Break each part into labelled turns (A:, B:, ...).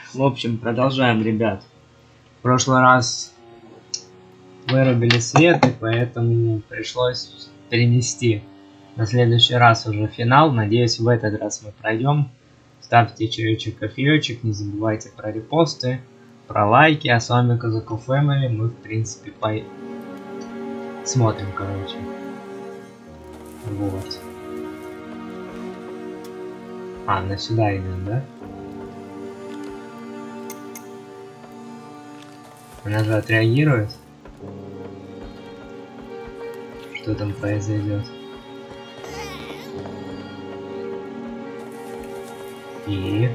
A: В общем, продолжаем, ребят. В прошлый раз вырубили свет, и поэтому пришлось перенести на следующий раз уже финал. Надеюсь, в этот раз мы пройдем. Ставьте чаечек, кофеечек, не забывайте про репосты, про лайки. А с вами Казаков Фэмили. Мы, в принципе, смотрим, короче. Вот. Она сюда идет, да? Она же отреагирует. Что там произойдет? И...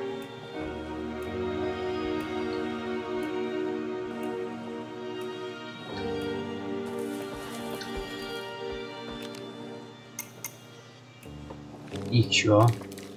A: чё?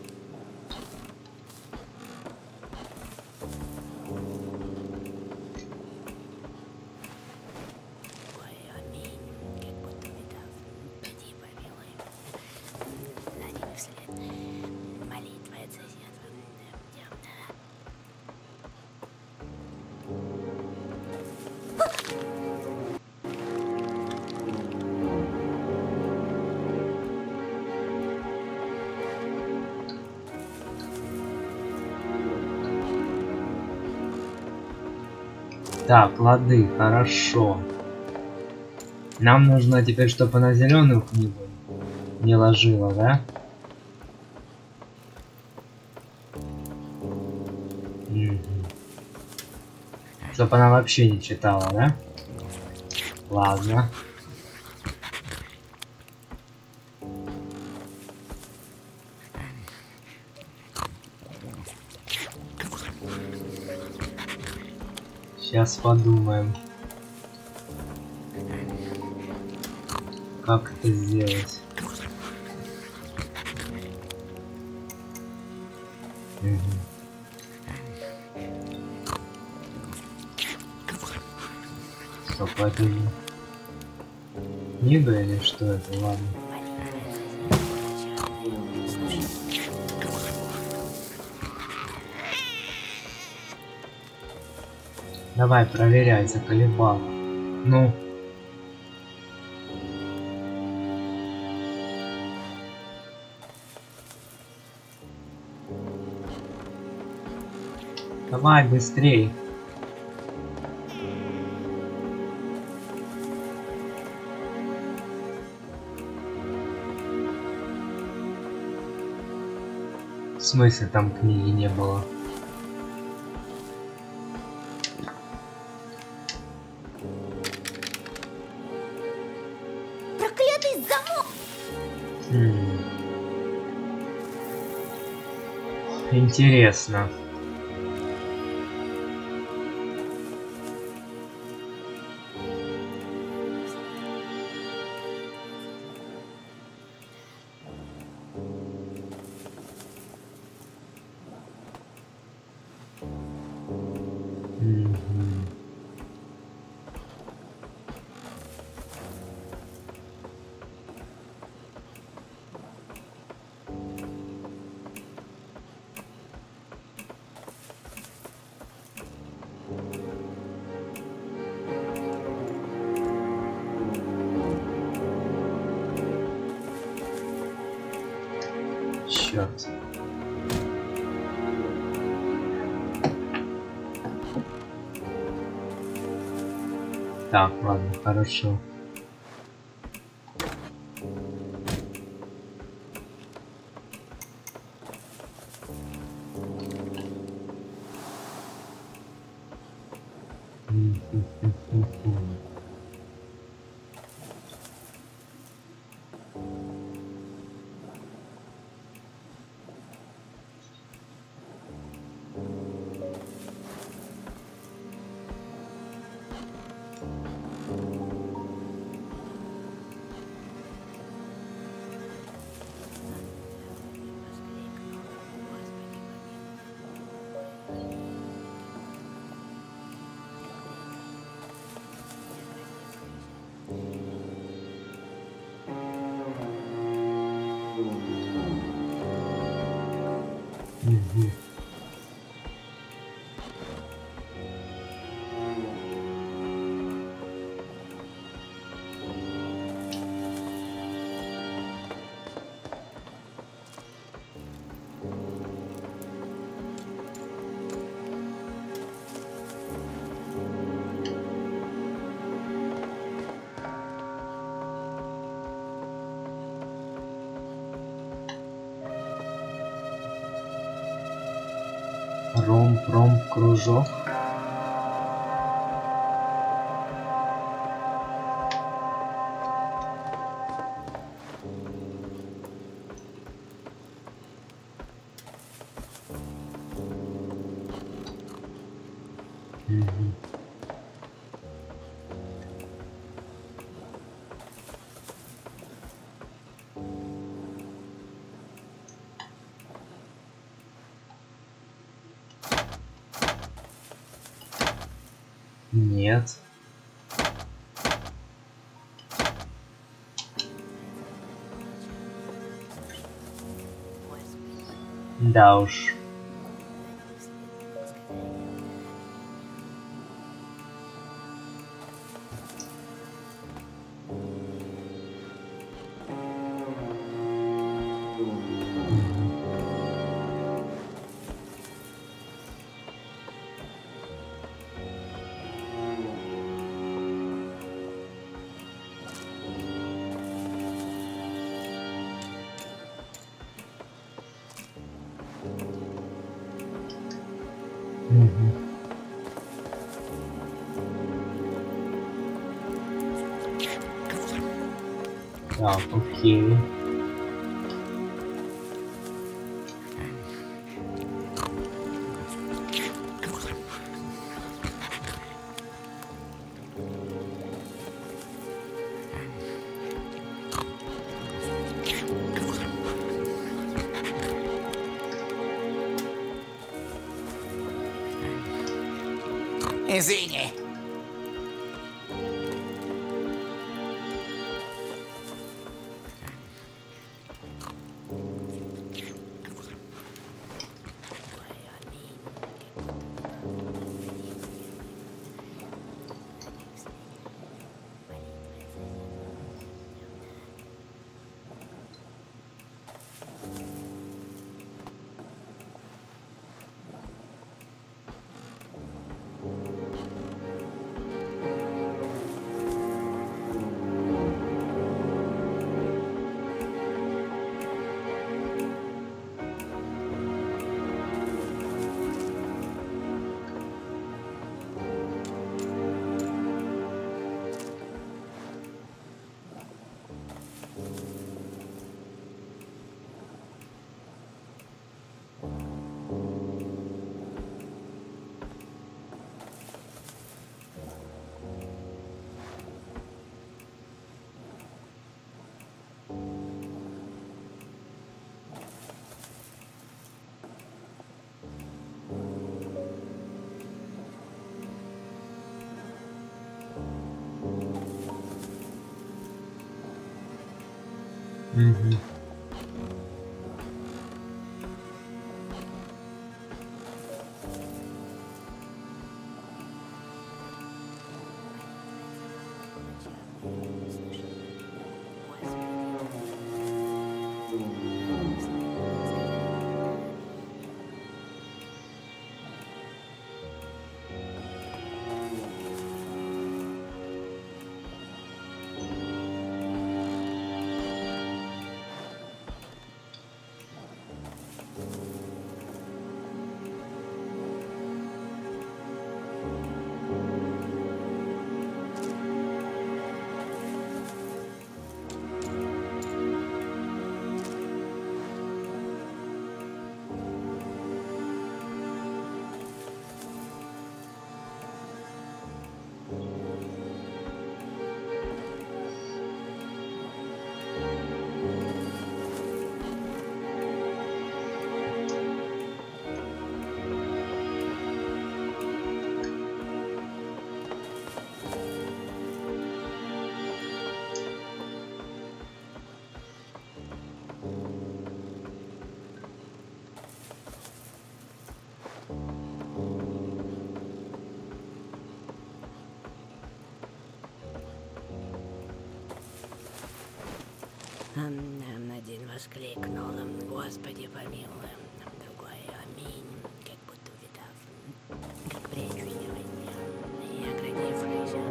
A: Так, лады, хорошо. Нам нужно теперь, чтобы она зеленую книгу не ложила, да? Чтобы она вообще не читала, да? Ладно. Сейчас подумаем, как это сделать. Стоп, это же книга или что это? Ладно. Давай, проверяй, заколебал. Ну. Давай, быстрей. В смысле, там книги не было? Интересно. Черт. Так, ладно, хорошо. Ром-пром кружок. Нет. Да уж. Так, окей.
B: Извини.
A: Угу.
C: Один воскликнул: Господи помилуй, другой: аминь, как будто увидав, как причудивание, и оградившийся.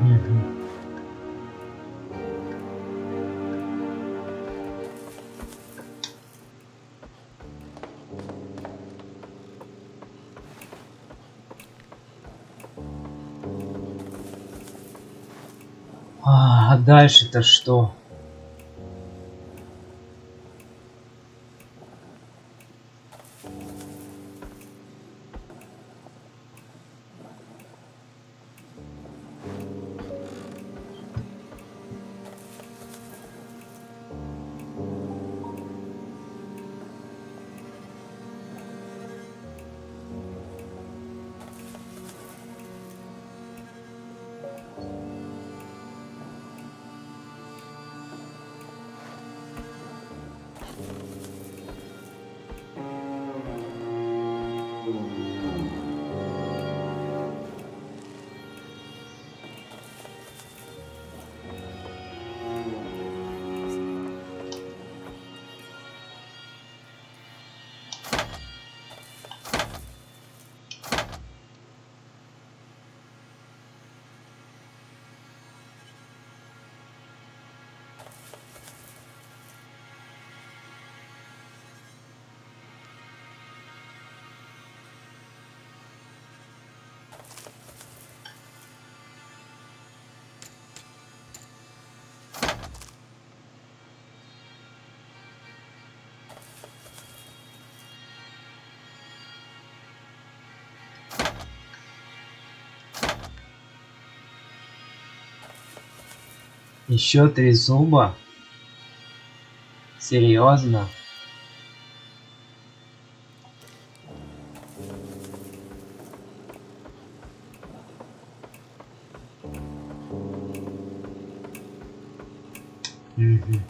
A: А дальше-то что? Еще 3 зуба? Серьезно? Угу.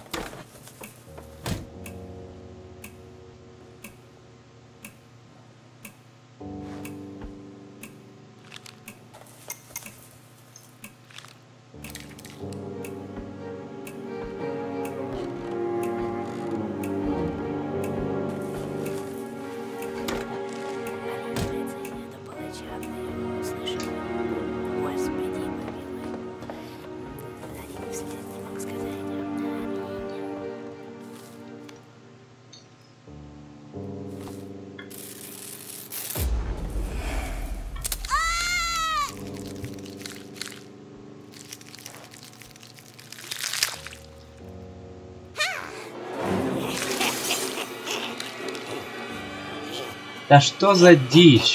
A: Да что за дичь?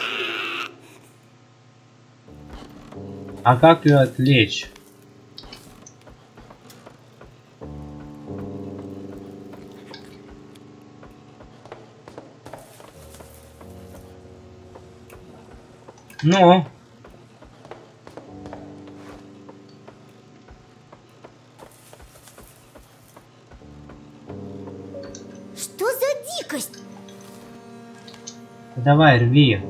A: А как ее отвлечь? Ну?
C: Что за дикость?
A: Давай, рви.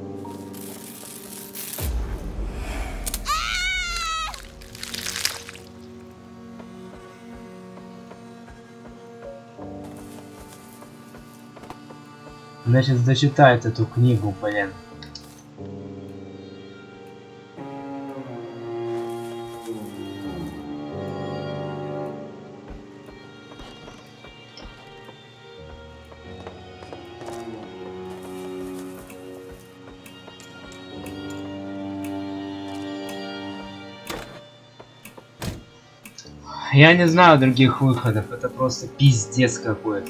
A: Значит, зачитает эту книгу, блин. Я не знаю других выходов, это просто пиздец какой-то.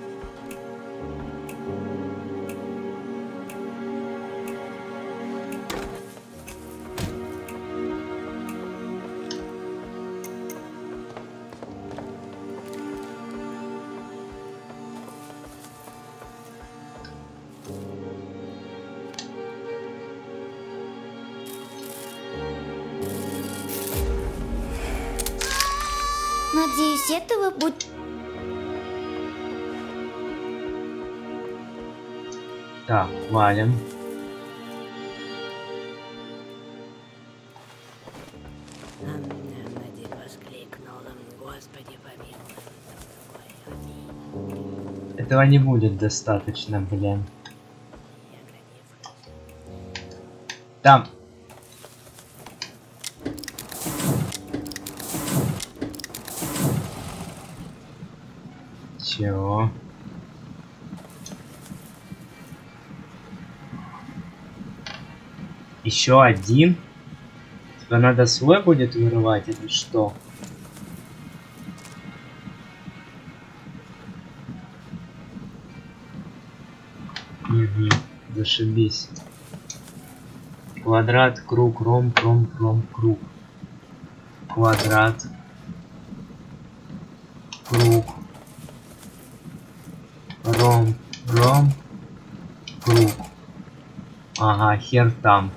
C: Надеюсь, этого будет...
A: Так, валим.
C: Надик воскликнула: Господи помилуй. Аминь.
A: Этого не будет достаточно, блин.
C: И огранив.
A: Там. Чего? Еще один? Типа надо свой будет вырывать или что? Угу, зашибись. Квадрат, круг, ромб, круг. Квадрат. Круг. Ромб, круг. Ага, хер там.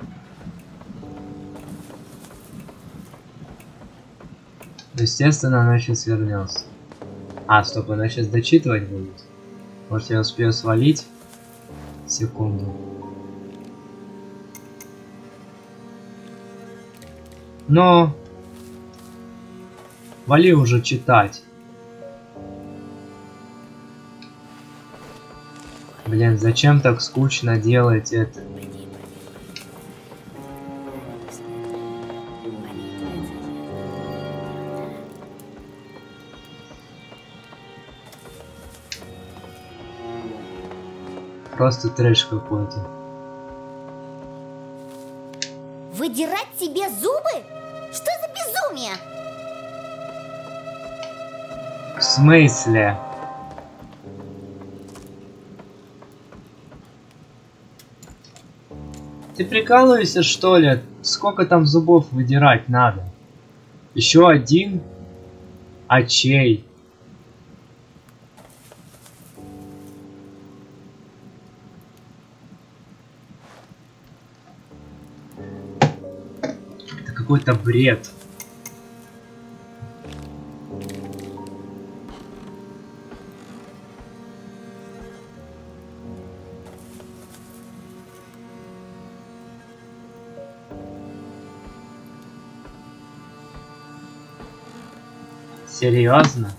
A: Естественно, она сейчас вернется. А, стоп, она сейчас дочитывать будет. Может, я успею свалить? Секунду. Но вали уже читать. Блин, зачем так скучно делать это? Просто трэш какой-то.
C: Выдирать себе зубы? Что за безумие?
A: В смысле? Ты прикалываешься, что ли? Сколько там зубов выдирать надо? Еще один? А чей? Это какой-то бред. Серьезно?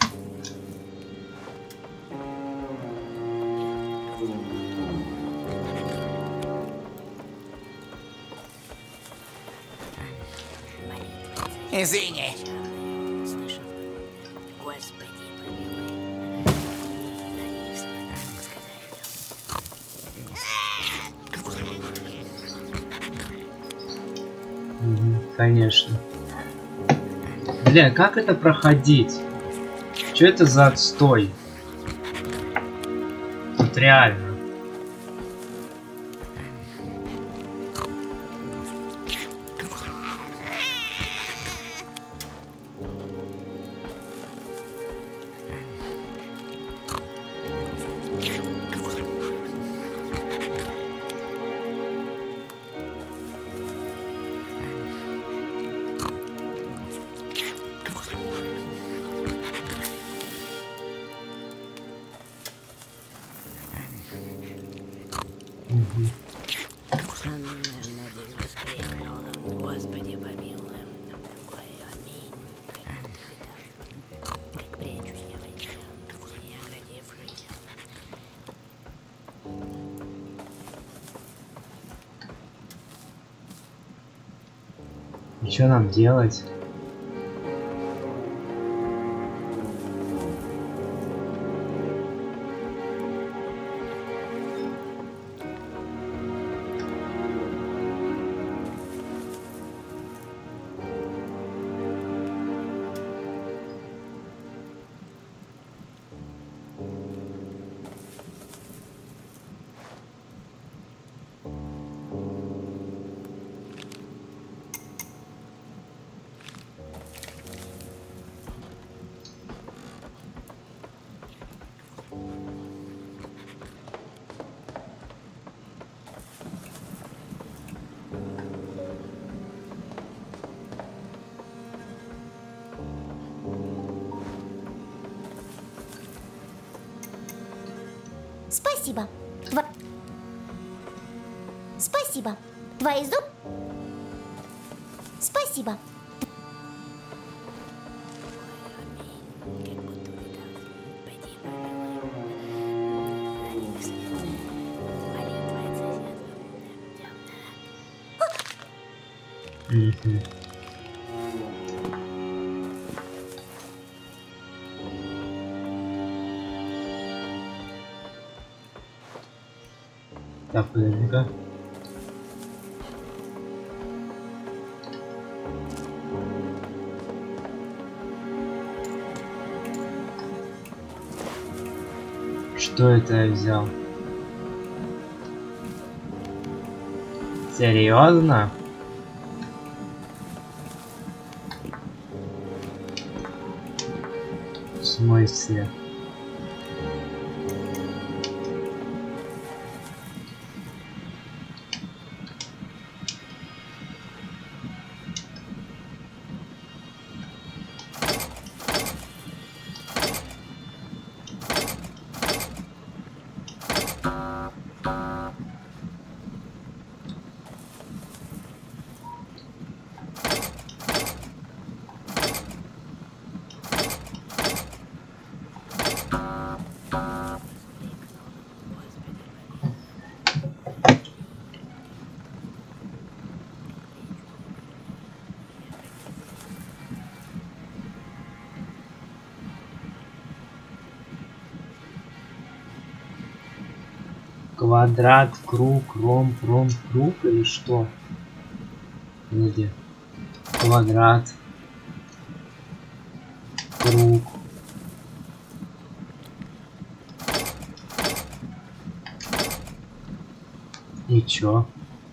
B: Извини.
C: Слышал? Господи,
A: Конечно. Бля, как это проходить? Что это за отстой? Тут реально.
C: Господи, помилуй. Аминь. Как прячусь я в этих неоградевшихся.
A: И что нам делать?
C: Спасибо. Спасибо. Твои зубы? Спасибо.
A: Так, подожди-ка. Что это я взял? Серьезно? В смысле? Квадрат, круг, ромб, круг или что? Где? Квадрат, круг. И чё?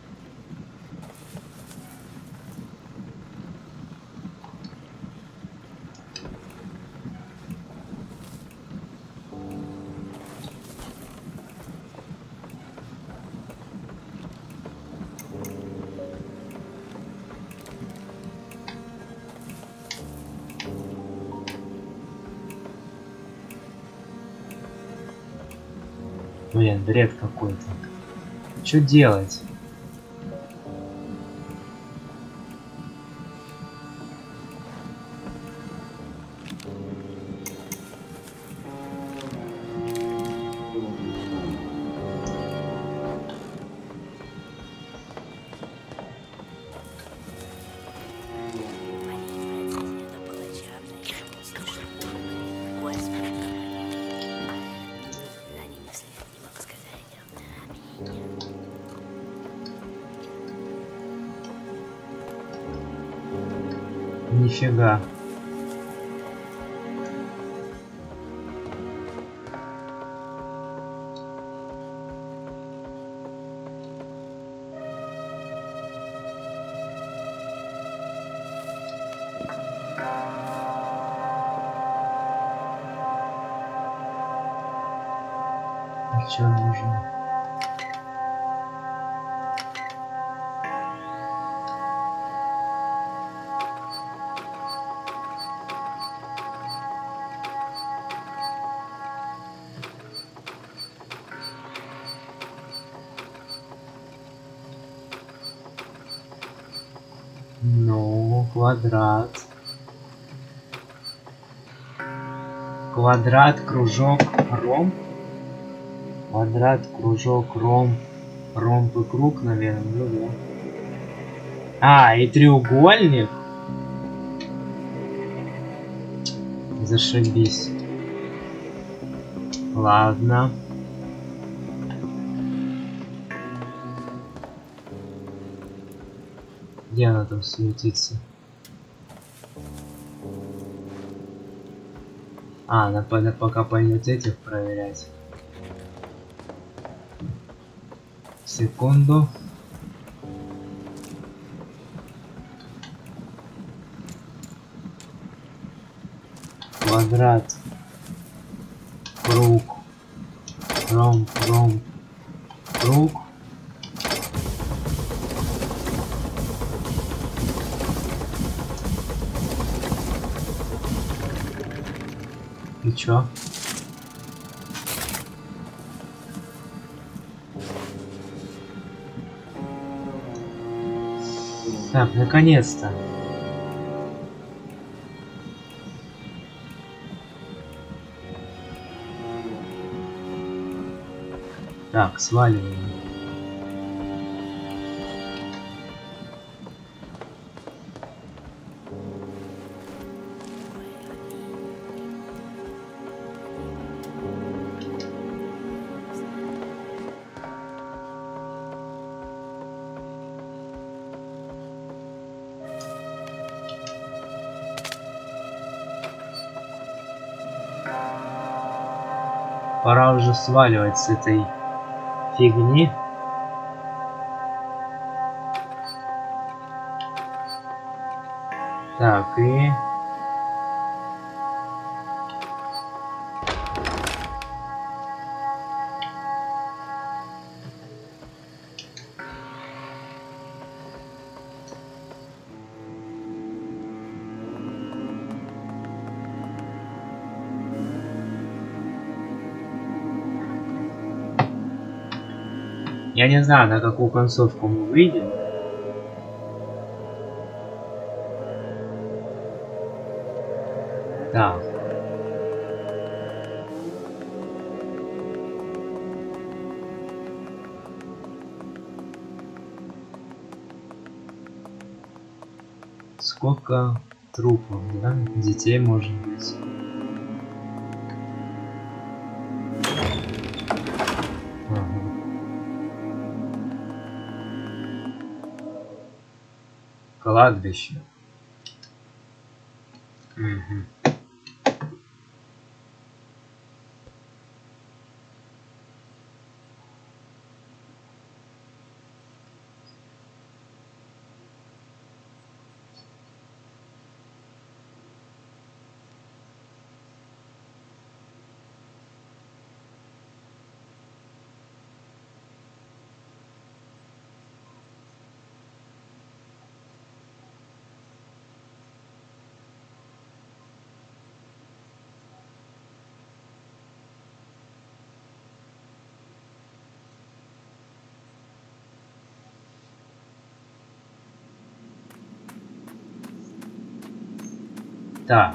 A: Блин, бред какой-то. Что делать? Нифига. Что нужно? Ну, квадрат. Квадрат, кружок, ромб. Квадрат, кружок, ромб. Ромб и круг, наверное, ну да. А, и треугольник. Зашибись. Ладно. Где она там светится? А, надо пока пойдет этих проверять. Секунду. Квадрат. Круг. Ромб, круг. И чё? Так, наконец-то. Так, сваливаем. Пора уже сваливать с этой фигни. Так, и... Я не знаю, на какую концовку мы выйдем. Так. Сколько трупов, да? Детей может быть. Кладбище. Угу. Так.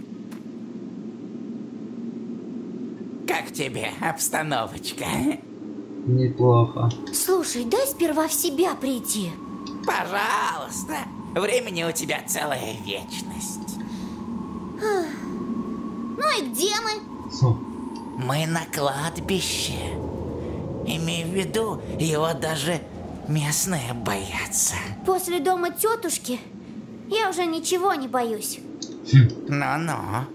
B: Как тебе обстановочка?
A: Неплохо.
C: Слушай, дай сперва в себя прийти.
B: Пожалуйста. Времени у тебя целая вечность.
C: Ну и где мы?
B: Мы на кладбище. Имей в виду, его даже местные боятся.
C: После дома тетушки я уже ничего не боюсь.
B: Ну-ну.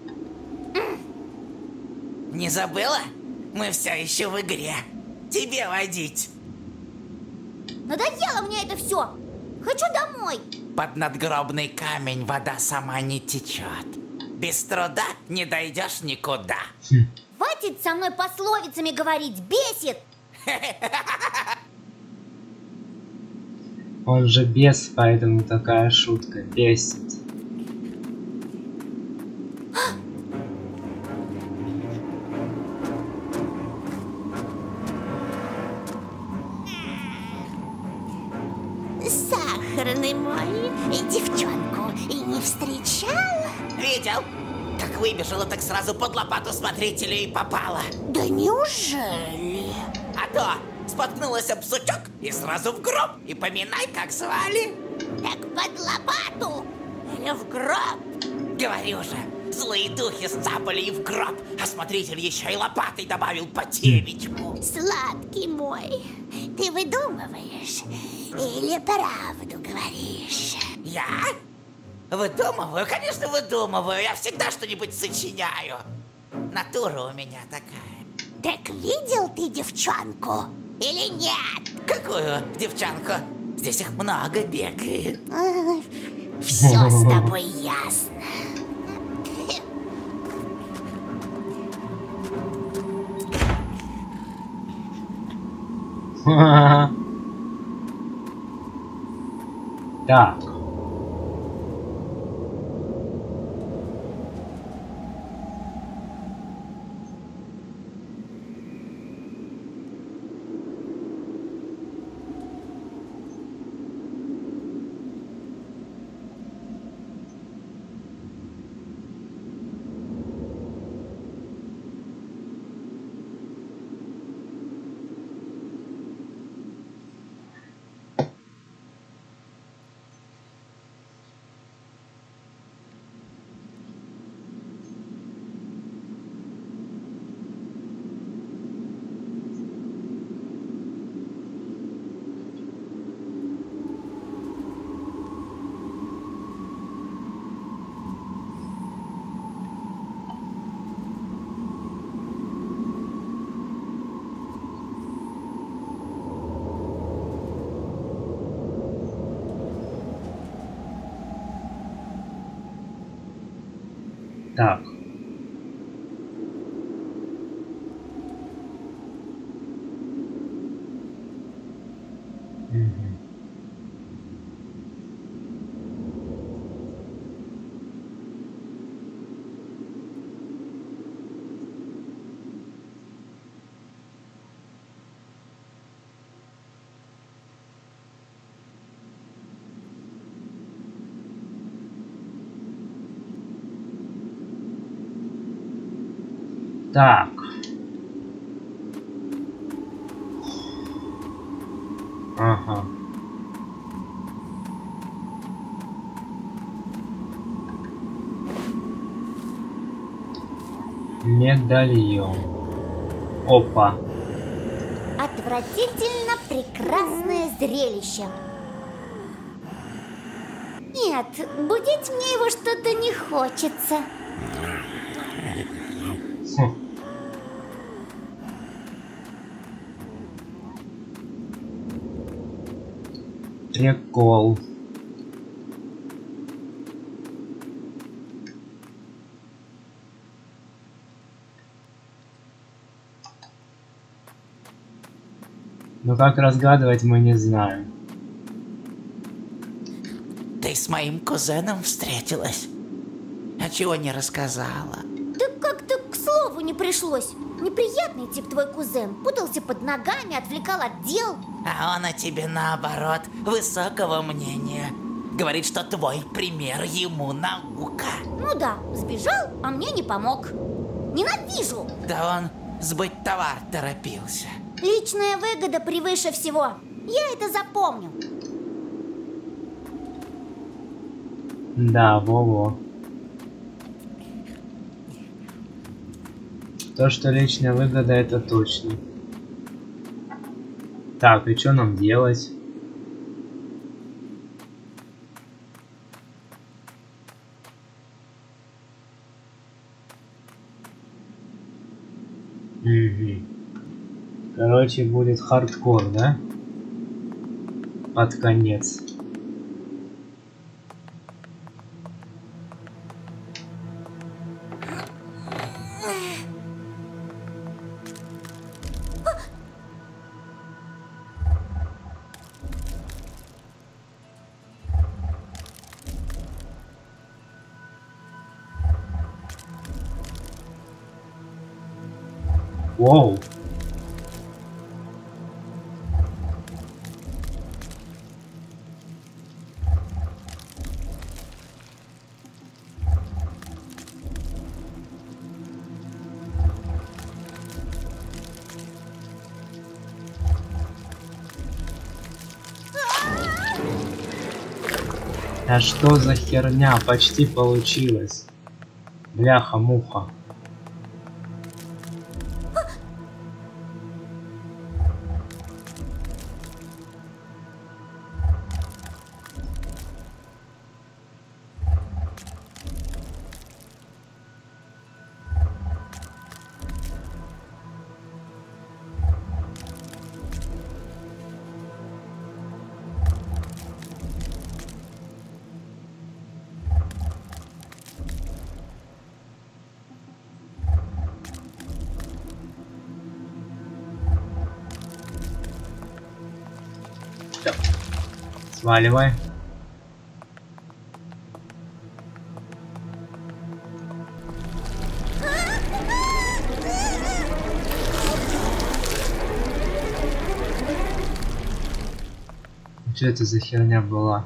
B: Не забыла? Мы все еще в игре. Тебе водить.
C: Надоело мне это все. Хочу домой.
B: Под надгробный камень вода сама не течет. Без труда не дойдешь никуда.
C: Хватит со мной пословицами говорить, бесит.
A: Он же бес, поэтому такая шутка бесит.
C: Сахарный мой, и девчонку и не встречал?
B: Видел? Как выбежала, так сразу под лопату смотрителя и попала.
C: Да неужели?
B: А то споткнулась об сучок и сразу в гроб. И поминай, как звали.
C: Так под лопату или в гроб?
B: Говорю же, злые духи сцапали и в гроб. А смотритель еще и лопатой добавил по темечку.
C: Сладкий мой, ты выдумываешь или правду говоришь?
B: Я? Выдумываю? Конечно, выдумываю. Я всегда что-нибудь сочиняю. Натура у меня такая.
C: Так видел ты девчонку или нет?
B: Какую девчонку? Здесь их много бегает.
C: Все с тобой ясно.
A: Так. Так. Мгм. Так. Ага. Медальон. Опа.
C: Отвратительно прекрасное зрелище. Нет, будить мне его что-то не хочется.
A: Хм. Прикол. Но как разгадывать, мы не знаем.
B: Ты с моим кузеном встретилась? А чего не рассказала?
C: Да как-то к слову не пришлось. Неприятный тип твой кузен. Путался под ногами, отвлекал от дел.
B: А он о тебе, наоборот, высокого мнения. Говорит, что твой пример ему наука.
C: Ну да, сбежал, а мне не помог. Ненавижу!
B: Да он сбыть товар торопился.
C: Личная выгода превыше всего. Я это запомню.
A: Да, во-во. То, что личная выгода, это точно. Так, и что нам делать? Угу. Короче, будет хардкор, да? Под конец. Воу. А что за херня? Почти получилось. Бляха-муха. Сваливай. Что это за херня была?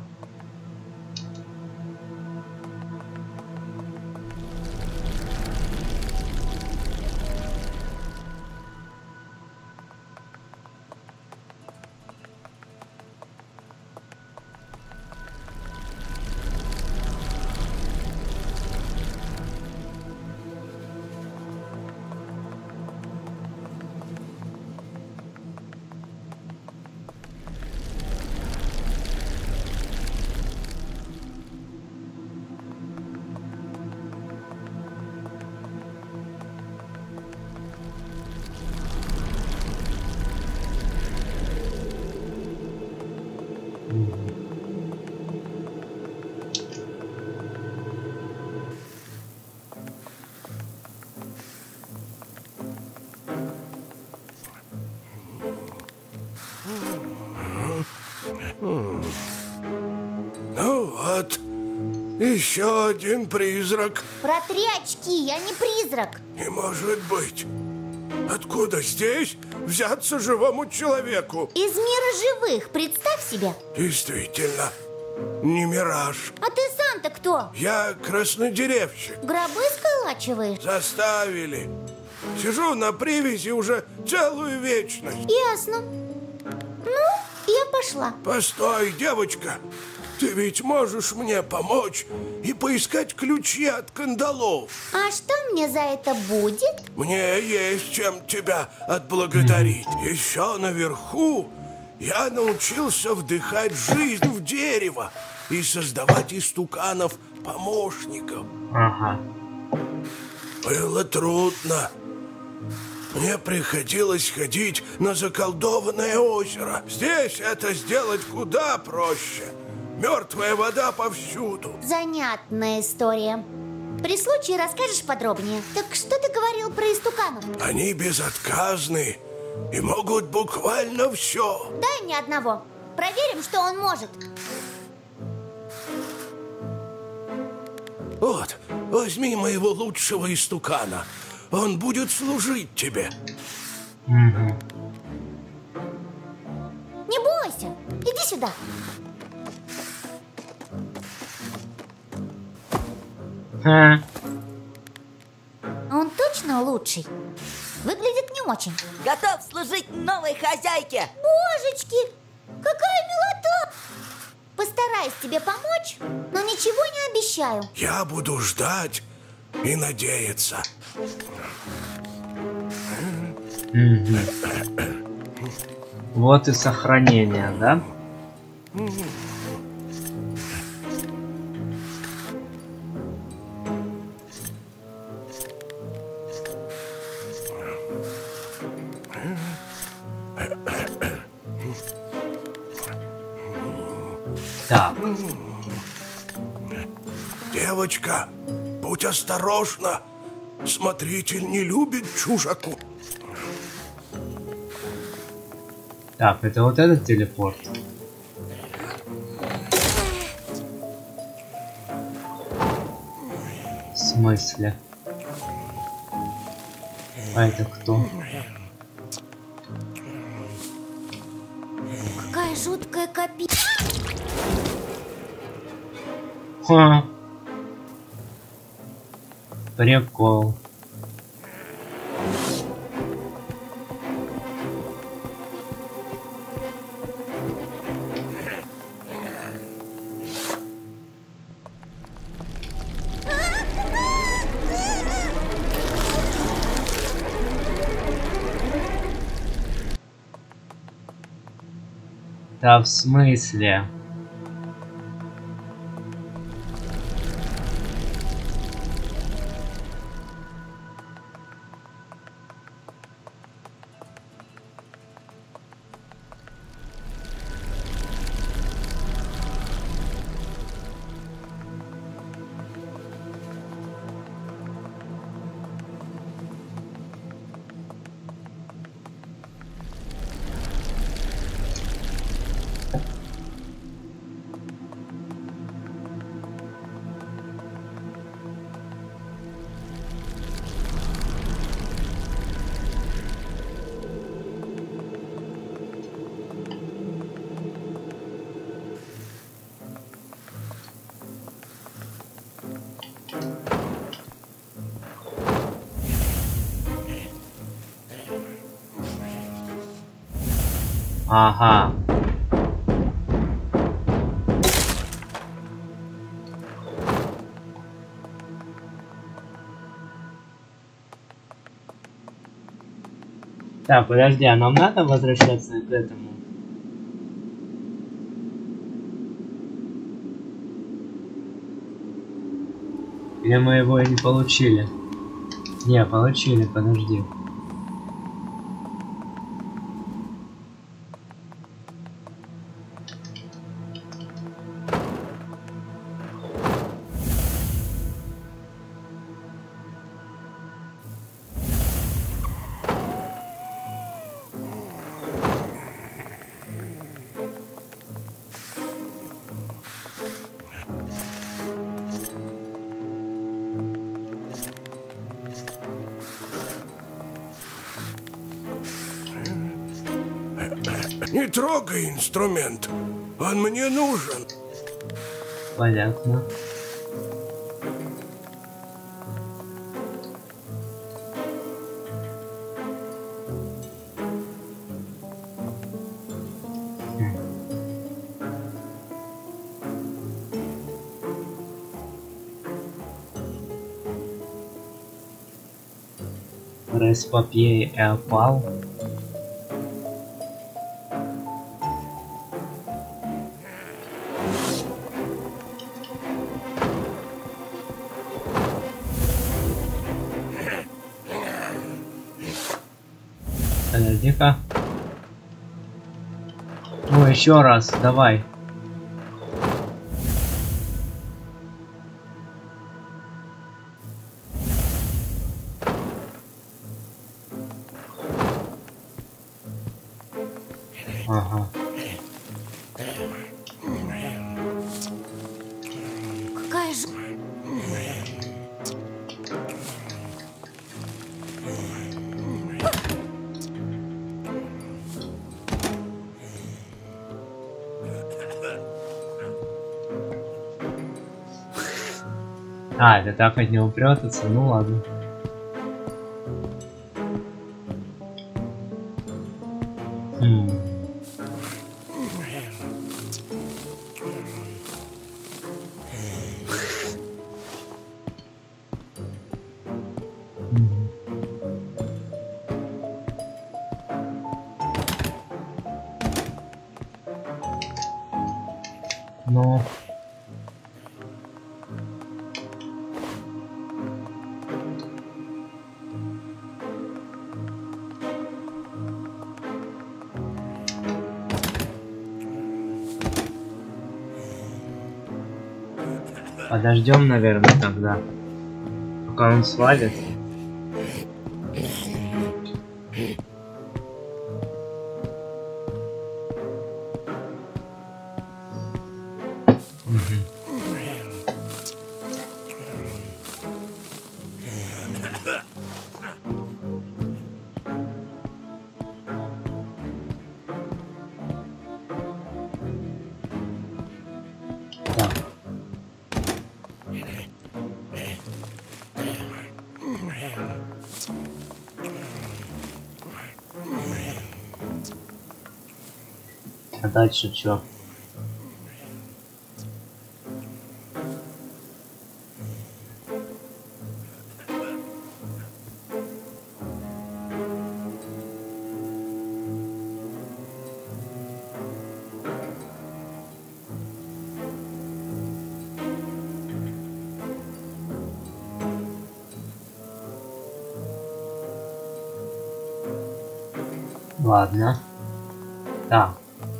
D: Еще один призрак.
C: Протри очки, я не призрак.
D: Не может быть. Откуда здесь взяться живому человеку?
C: Из мира живых, представь себе.
D: Действительно, не мираж.
C: А ты сам-то кто?
D: Я краснодеревщик.
C: Гробы сколачиваешь?
D: Заставили. Сижу на привязи уже целую вечность.
C: Ясно. Ну, я пошла.
D: Постой, девочка. Ты ведь можешь мне помочь и поискать ключи от кандалов.
C: А что мне за это будет?
D: Мне есть чем тебя отблагодарить. Еще наверху я научился вдыхать жизнь в дерево и создавать из туканов помощников.
A: Ага.
D: Было трудно. Мне приходилось ходить на заколдованное озеро. Здесь это сделать куда проще. Мертвая вода повсюду.
C: Занятная история. При случае расскажешь подробнее. Так что ты говорил про истуканов?
D: Они безотказны и могут буквально все.
C: Дай мне одного. Проверим, что он может.
D: Вот, возьми моего лучшего истукана. Он будет служить тебе.
A: Угу.
C: Не бойся. Иди сюда. Он точно лучший? Выглядит не очень.
B: Готов служить новой хозяйке.
C: Божечки, какая милота! Постараюсь тебе помочь, но ничего не обещаю.
D: Я буду ждать и надеяться.
A: Вот и сохранение, да? Так.
D: Девочка, будь осторожна. Смотритель не любит чужаку.
A: Так, это вот этот телепорт. В смысле? А это кто?
C: Какая жуткая копия.
A: Ха. Прикол. Да в смысле? Ага. Так, подожди, а нам надо возвращаться к этому? Или мы его и не получили? Не, получили, подожди.
D: Не трогай инструмент. Он мне нужен.
A: Понятно. Распапье и опал. Подожди-ка. Ну, еще раз, давай. Ага.
C: Какая же...
A: А, это так от него прятаться? Ну ладно. Но... Подождем, наверное, тогда, пока он свалит. Так. А дальше что? Ладно. Так.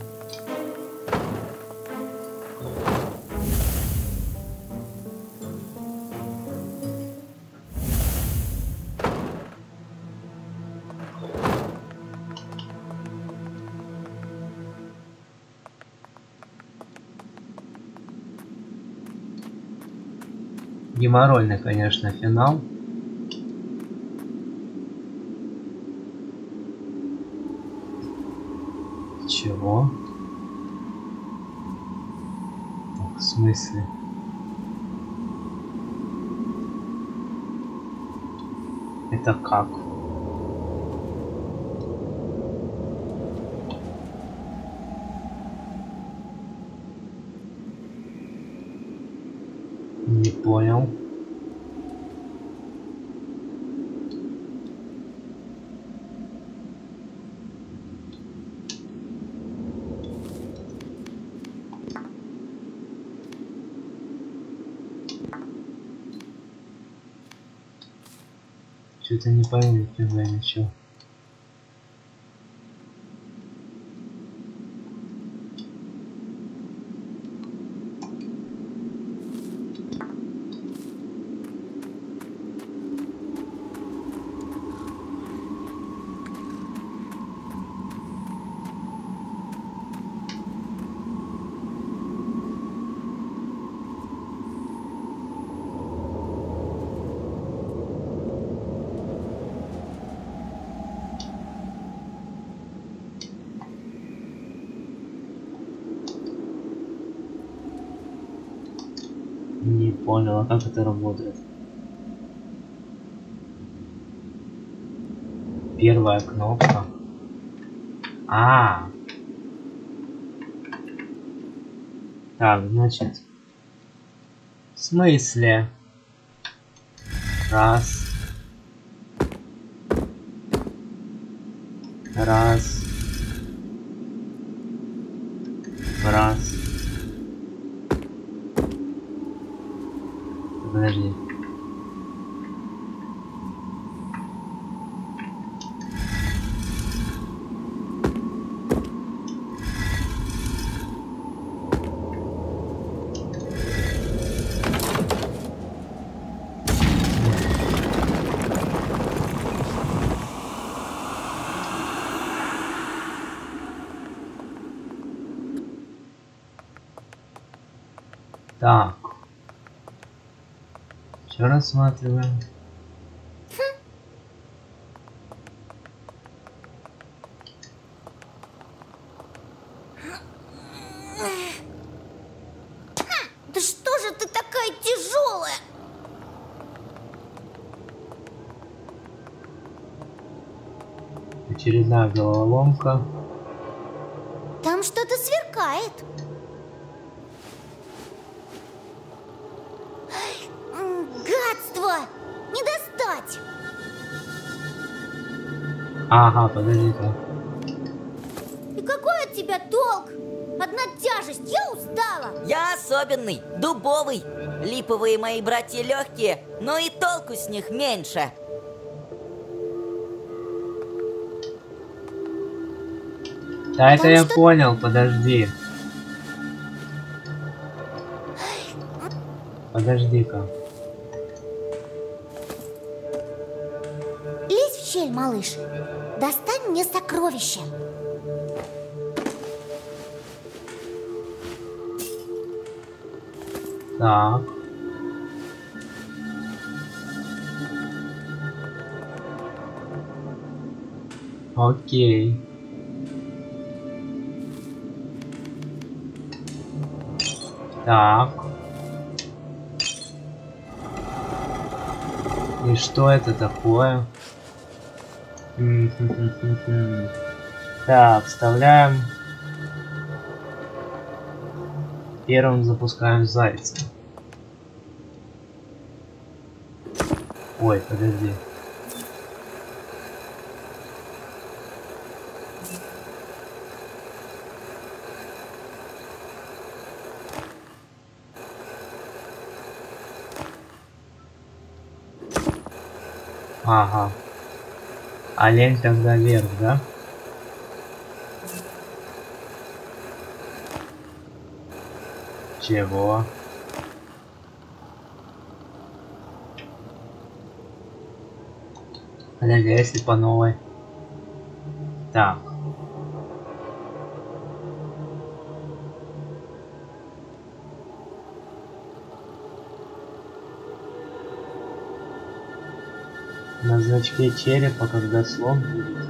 A: Геморройный, конечно, финал. Чего? Так, в смысле? Это как? Не понял. Что-то не пойму, нифига ничего. Не понял, а как это работает? Первая кнопка. Так, значит. В смысле? Раз. Раз. Раз. Подожди. Так. Еще рассматриваем.
C: Да что же ты такая тяжелая?
A: Очередная головоломка.
C: Там что-то сверкает. Гадство! Не достать!
A: Ага, подожди-ка.
C: И какой от тебя толк? Одна тяжесть, я устала.
E: Я особенный, дубовый. Липовые мои братья легкие, но и толку с них меньше.
A: Да, это
C: Там
A: я
C: что-
A: понял, подожди. Подожди-ка.
C: Лезь в щель, малыш. Достань мне сокровище.
A: Так. Окей. Так. И что это такое? Так, вставляем. Первым запускаем зайца. Ой, подожди. Ага. Олень тогда вверх, да? Чего? Подожди, а если по новой? Так. На значке черепа, когда слон будет.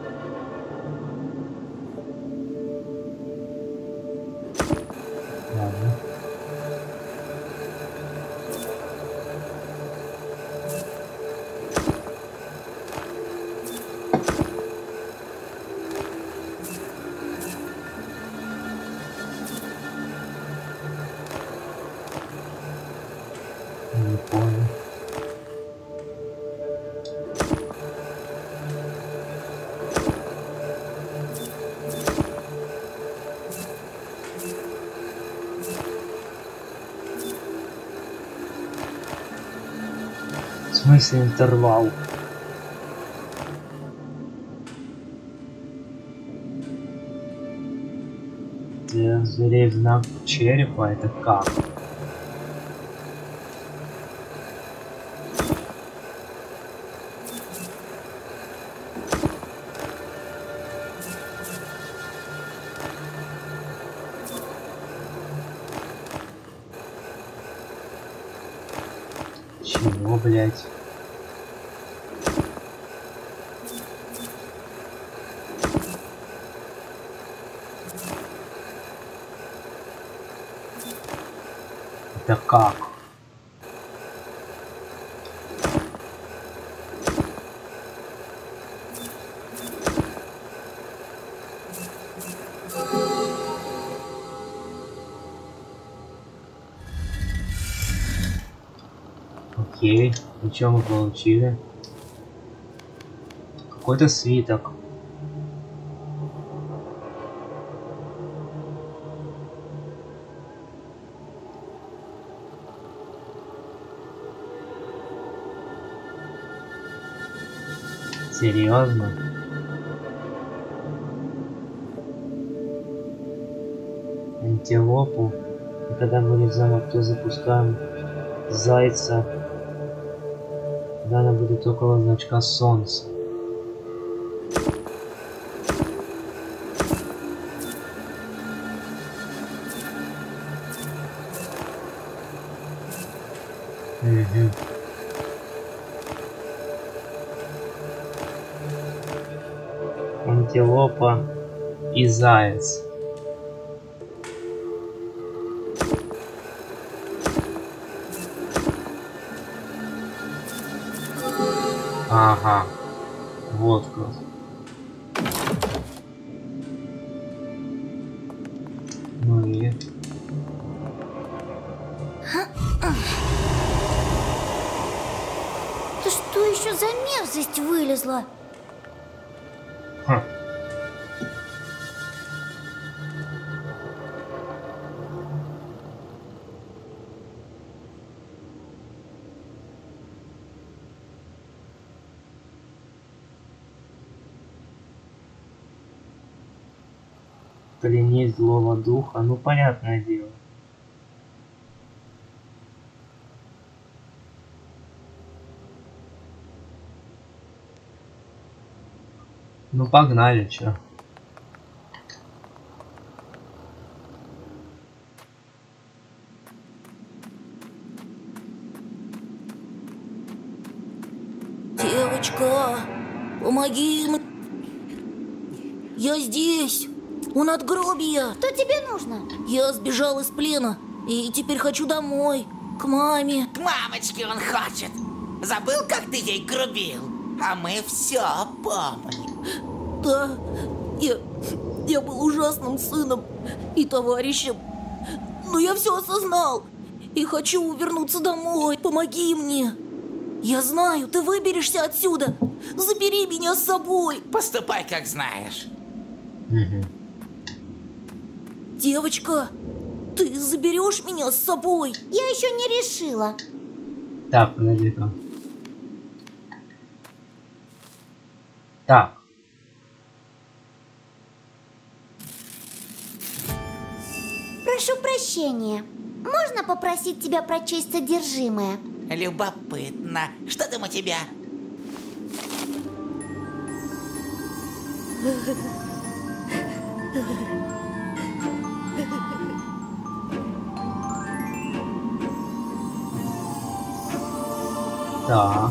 A: Ладно. Не понял. В смысле интервал? Для зверей знак черепа, это как? Чего, блять? Это как? Окей, и что мы получили? Какой-то свиток. Серьезно? Антилопу. И когда мы в замок, то запускаем зайца. Когда она будет около значка солнца. Угу. Антилопа и заяц. Ага, вот как. Ну и...
C: Да что еще за мерзость вылезла?
A: Хм. Пленить злого духа, ну понятное дело. Ну погнали, чё.
F: Девочка, помоги мне. Я здесь, у надгробия.
C: Что тебе нужно?
F: Я сбежал из плена и теперь хочу домой, к маме.
B: К мамочке он хочет. Забыл, как ты ей грубил? А мы все помним.
F: Да, я был ужасным сыном и товарищем. Но я все осознал и хочу вернуться домой. Помоги мне. Я знаю, ты выберешься отсюда. Забери меня с собой.
B: Поступай, как знаешь.
A: Угу.
F: Девочка, ты заберешь меня с собой?
C: Я еще не решила.
A: Так, подожди-ка. Так.
C: Прошу прощения. Можно попросить тебя прочесть содержимое?
B: Любопытно. Что там у тебя?
A: Так.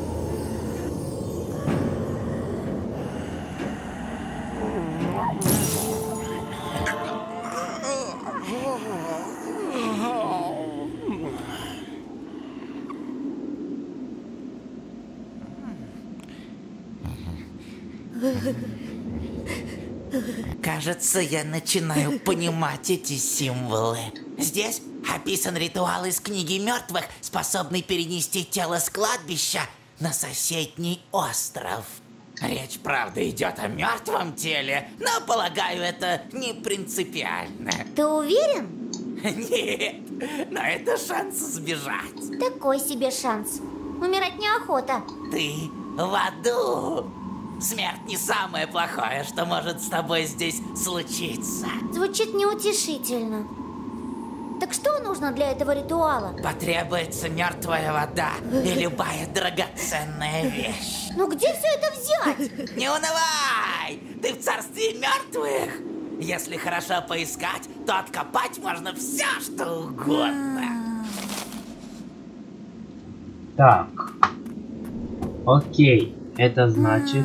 B: Кажется, я начинаю понимать эти символы. Здесь описан ритуал из книги мертвых, способный перенести тело с кладбища на соседний остров. Речь, правда, идет о мертвом теле, но, полагаю, это не принципиально.
C: Ты уверен?
B: Нет, но это шанс сбежать.
C: Такой себе шанс. Умирать неохота.
B: Ты в аду. Смерть не самое плохое, что может с тобой здесь случиться.
C: Звучит неутешительно. Так что нужно для этого ритуала?
B: Потребуется мертвая вода и любая драгоценная вещь.
C: Ну где все это взять?
B: Не унывай! Ты в царстве мертвых! Если хорошо поискать, то откопать можно все, что угодно.
A: Так. Окей. Это значит...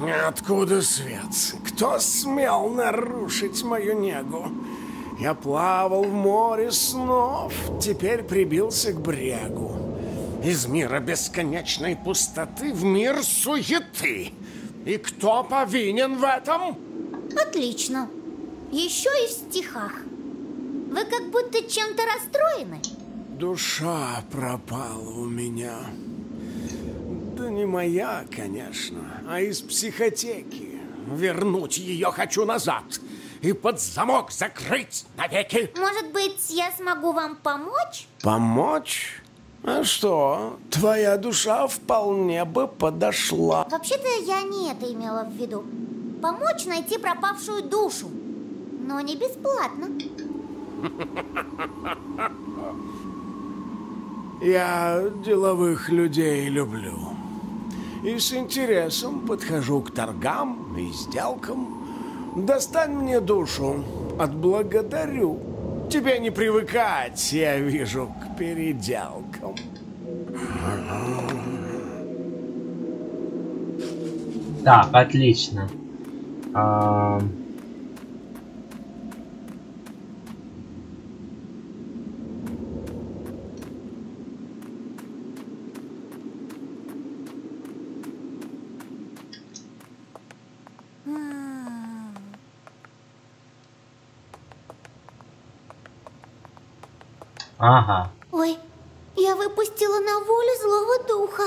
D: Откуда свет? Кто смел нарушить мою негу? Я плавал в море снов, теперь прибился к брегу. Из мира бесконечной пустоты в мир суеты. И кто повинен в этом?
C: Отлично. Еще и в стихах. Вы как будто чем-то расстроены.
D: Душа пропала у меня. Да не моя, конечно, а из психотеки. Вернуть ее хочу назад и под замок закрыть навеки.
C: Может быть, я смогу вам помочь?
D: Помочь? А что? Твоя душа вполне бы подошла.
C: Вообще-то я не это имела в виду. Помочь найти пропавшую душу. Но не бесплатно.
D: Я деловых людей люблю. И с интересом подхожу к торгам и сделкам. Достань мне душу, отблагодарю. Тебе не привыкать, я вижу, к переделкам.
A: Так, отлично. Ага.
C: Ой, я выпустила на волю злого духа.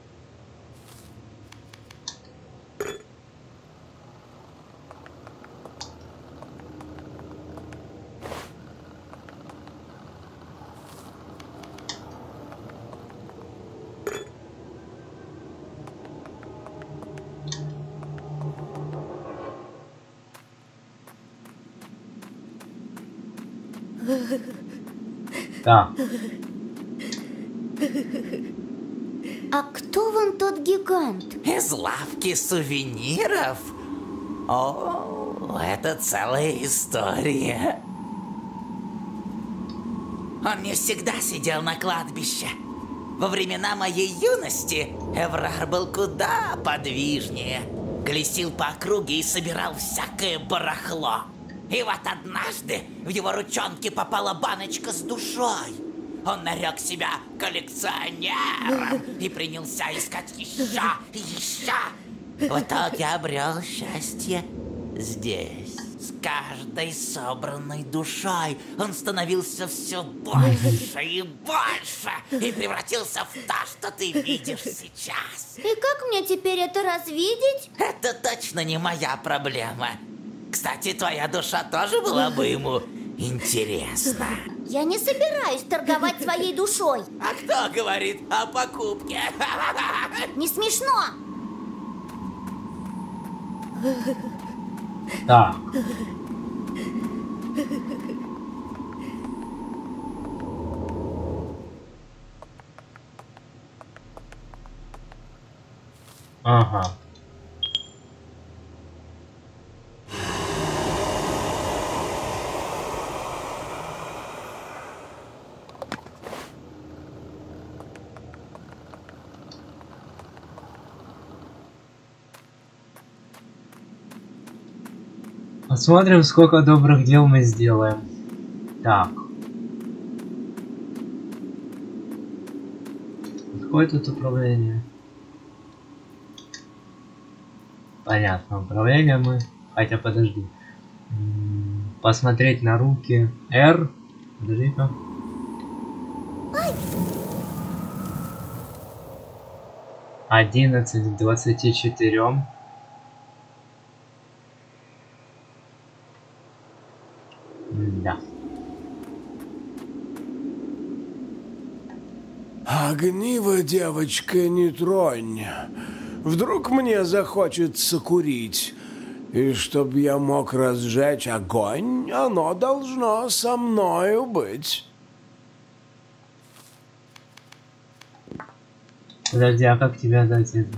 A: Так.
C: А кто вон тот гигант?
B: Из лавки сувениров? О, это целая история. Он не всегда сидел на кладбище. Во времена моей юности Эврар был куда подвижнее. Колесил по округе и собирал всякое барахло. И вот однажды в его ручонки попала баночка с душой. Он нарек себя коллекционером и принялся искать еще и еще. В итоге обрел счастье здесь. С каждой собранной душой он становился все больше и больше и превратился в то, что ты видишь сейчас.
C: И как мне теперь это развидеть?
B: Это точно не моя проблема. Кстати, твоя душа тоже была бы ему интересна.
C: Я не собираюсь торговать своей душой.
B: А кто говорит о покупке?
C: Не смешно.
A: Так. Ага. Посмотрим, сколько добрых дел мы сделаем. Так. Какое тут управление? Понятно, управление мы... Хотя, подожди. Посмотреть на руки. R. Подожди-ка. 11 к 24. Да.
D: Огниво, девочка, не тронь. Вдруг мне захочется курить. И чтоб я мог разжечь огонь, оно должно со мною быть.
A: Подожди, а как тебя дать это?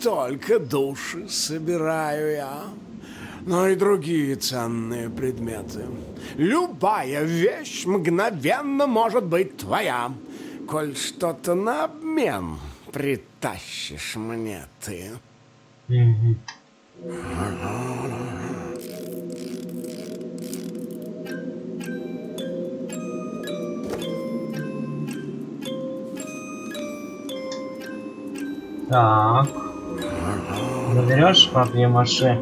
D: только души собираю я, но и другие ценные предметы. Любая вещь мгновенно может быть твоя, коль что-то на обмен притащишь мне ты.
A: Так. Заберешь папье-маше?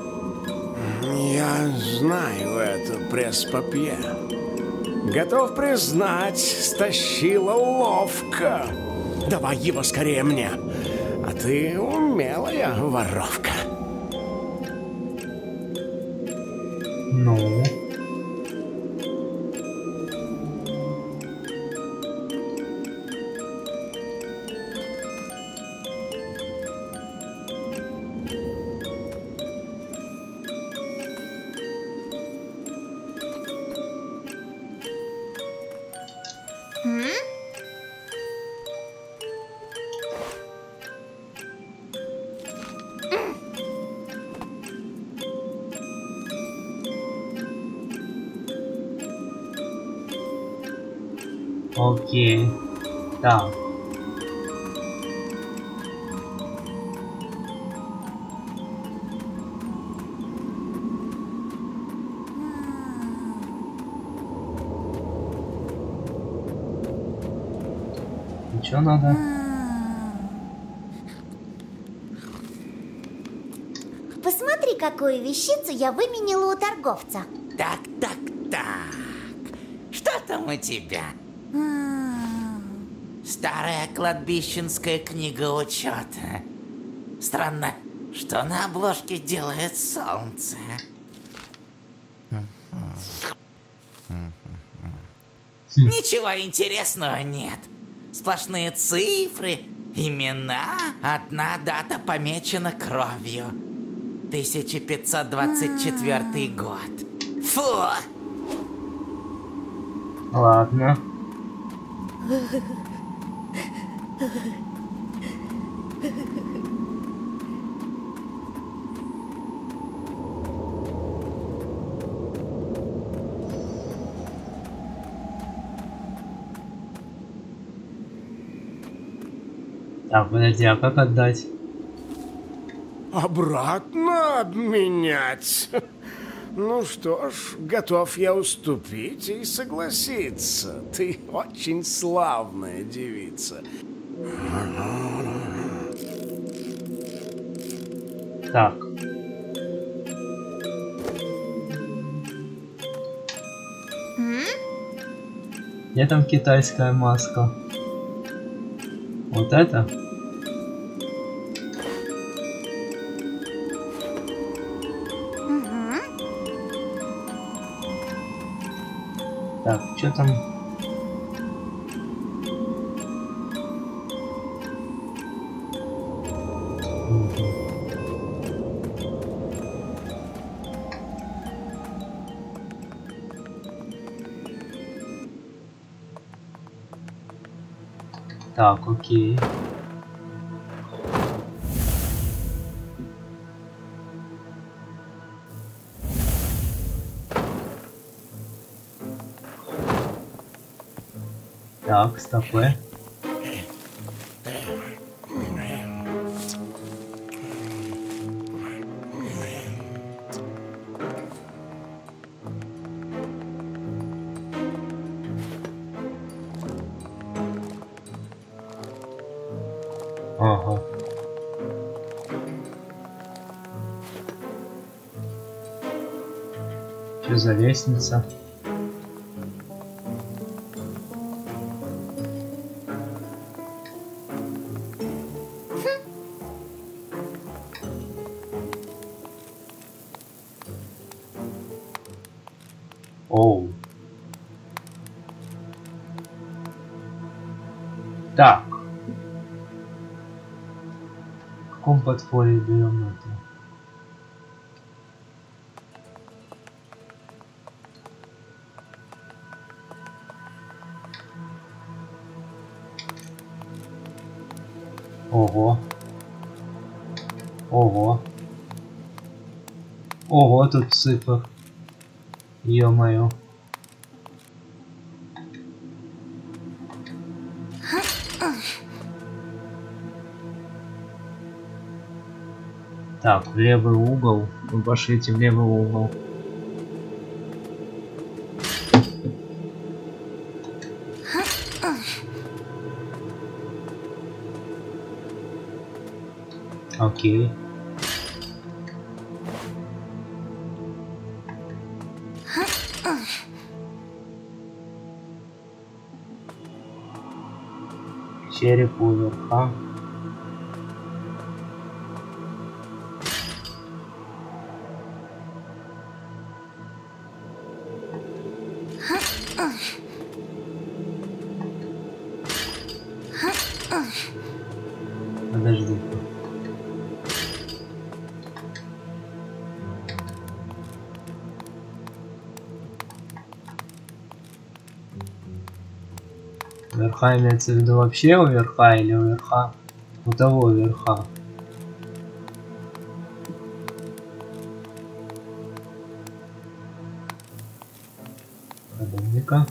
D: Я знаю это пресс-папье. Готов признать, стащила ловко. Давай его скорее мне, а ты умелая воровка.
A: Ну. Окей. Так. И чё надо?
C: Посмотри, какую вещицу я выменила у торговца.
B: Так. Что там у тебя? Старая кладбищенская книга учета. Странно, что на обложке делает солнце. Ничего интересного нет. Сплошные цифры, имена, одна дата помечена кровью. 1524 год. Фу!
A: Ладно. Так, подожди, а как отдать?
D: Обратно обменять? Ну что ж, готов я уступить и согласиться. Ты очень славная девица.
A: Так. Где там китайская маска? Вот это? Так, что там? Так, окей. Так, стопы. Ага. Что за лестница? Оу. Так. В каком подфоле берем это? Ого. Ого. Ого, тут цифр. Ё-моё. Так, в левый угол. Вы пошлите в левый угол. Окей. Череп у верха. Подожди. Верха имеется в виду вообще у верха или у верха? У того верха. Подожди-ка.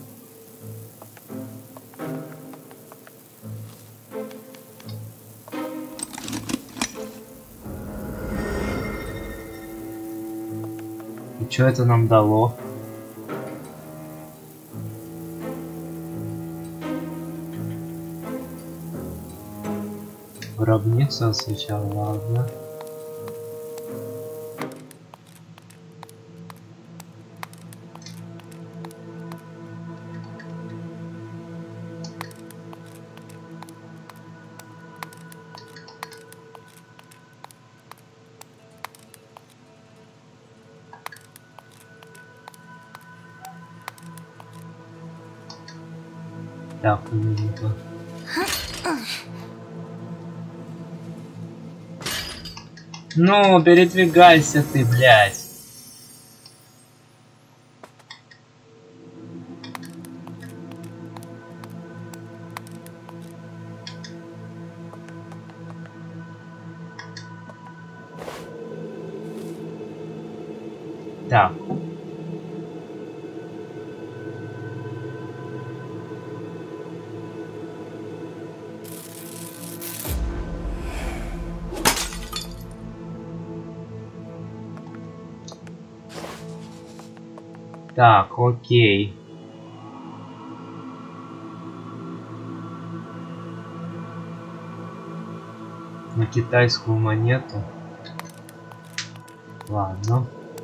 A: И что это нам дало? Гробница сначала, ладно. Так, минуту. Ну, передвигайся ты, блядь. Так. Так, окей. На китайскую монету. Ладно.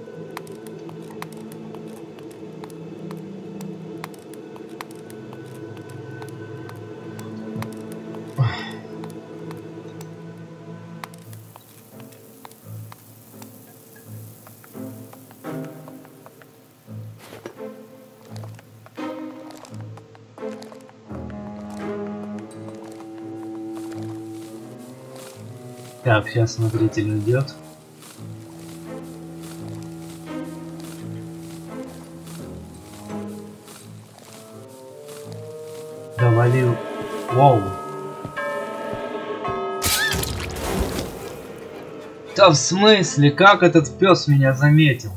A: Так, сейчас смотритель идет. Довалил. Воу. Да в смысле? Как этот пес меня заметил?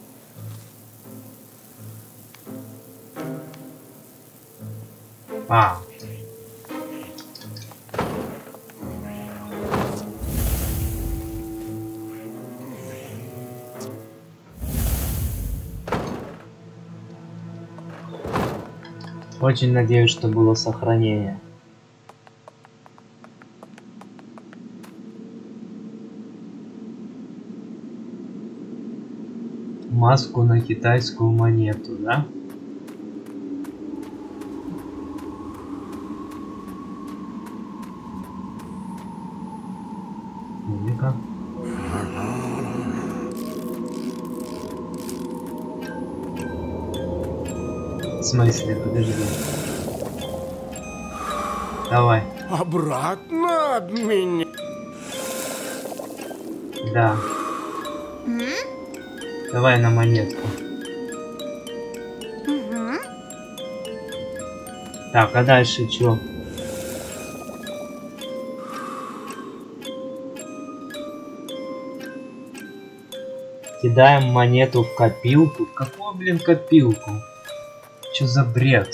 A: А. Очень надеюсь, что было сохранение. Маску на китайскую монету, да? Ну-ка. В смысле? Подожди. Давай.
D: Обратно от меня.
A: Да. Давай на монетку. Так, а дальше чё? Кидаем монету в копилку. В какую, блин, копилку? Чё за бред?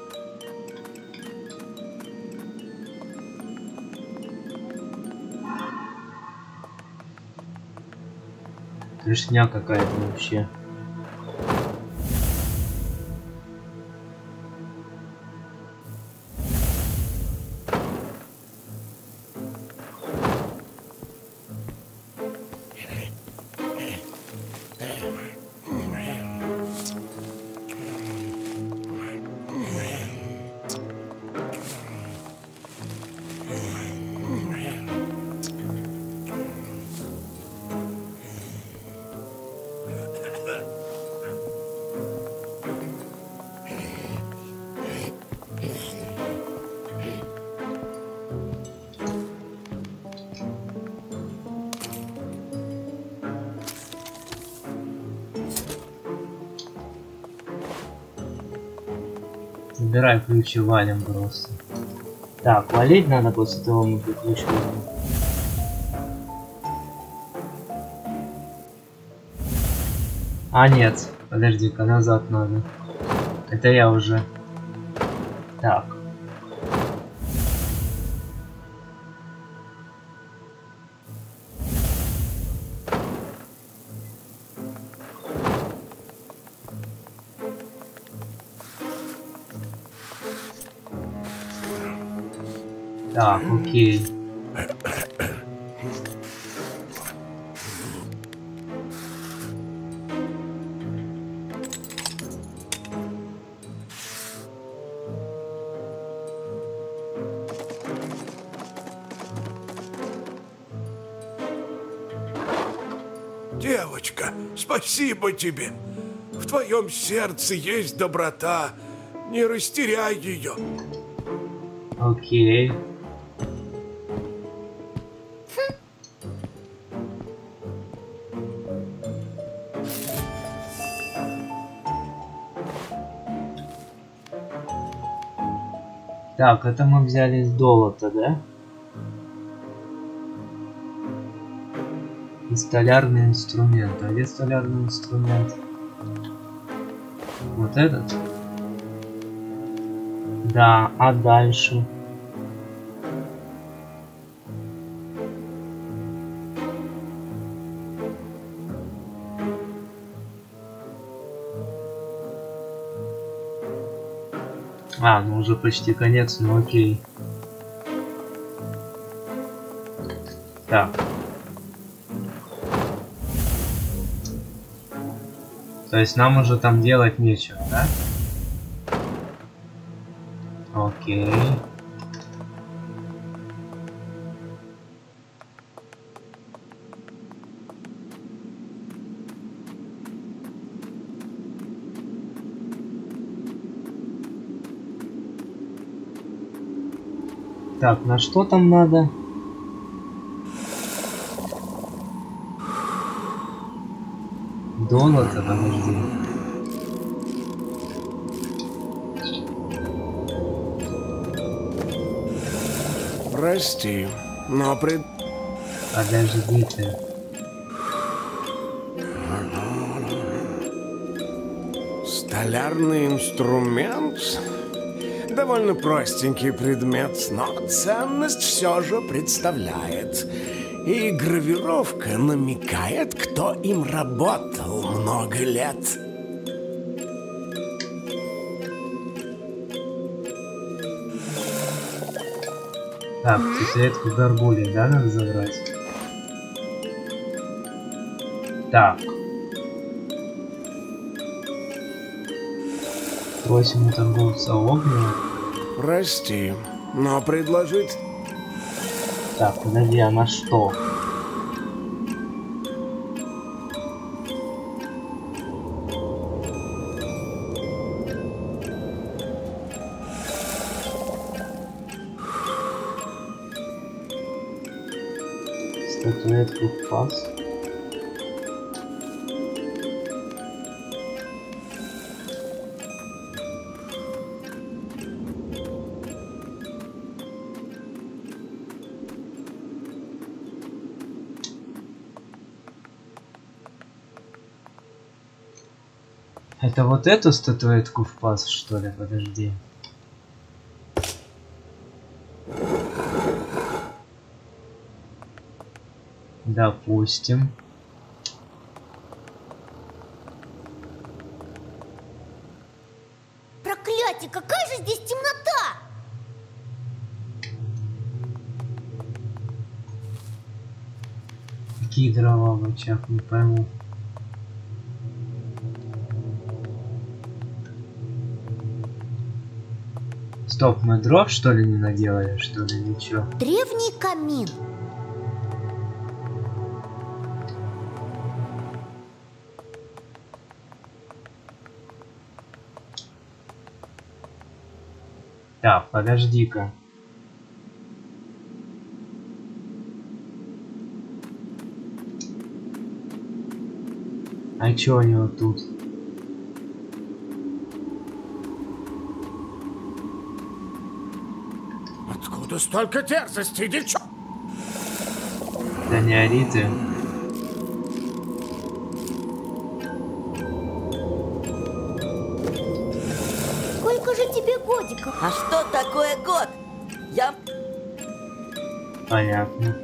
A: Трешня какая-то вообще. Забирай ключи, валим просто. Так, валить надо после того, мы ключ возьмем. А нет, подожди-ка, назад надо. Это я уже. Так. Так, окей.
D: Девочка, спасибо тебе. В твоем сердце есть доброта. Не растеряй ее.
A: Окей. Так, это мы взяли из золота, да? И столярный инструмент. А где столярный инструмент? Вот этот? Да, а дальше? А, ну уже почти конец, ну окей. Так. То есть нам уже там делать нечего, да? Окей. Так, на что там надо? Золото, подожди.
D: Прости, но
A: Подождите.
D: Столярный инструмент? Довольно простенький предмет, но ценность все же представляет. И гравировка намекает, кто им работал много лет.
A: Так, цветку горгульи, да, надо забрать? Так. Просим у торговца огня.
D: Прости, но предложить...
A: Так, подожди, а на что? Статуэтку в паз. Это вот эту статуэтку в паз, что ли? Подожди. Допустим.
C: Проклятие, какая же здесь темнота!
A: Какие дрова в очаг, не пойму. Стоп, мы дров что ли не наделали, что ли, ничего?
C: Древний камин.
A: Так, подожди-ка. А чё у него тут?
D: Откуда столько дерзости, девчонка?
A: Да не ори ты.
C: Сколько же тебе годиков?
E: А что такое год? Я...
A: Понятно.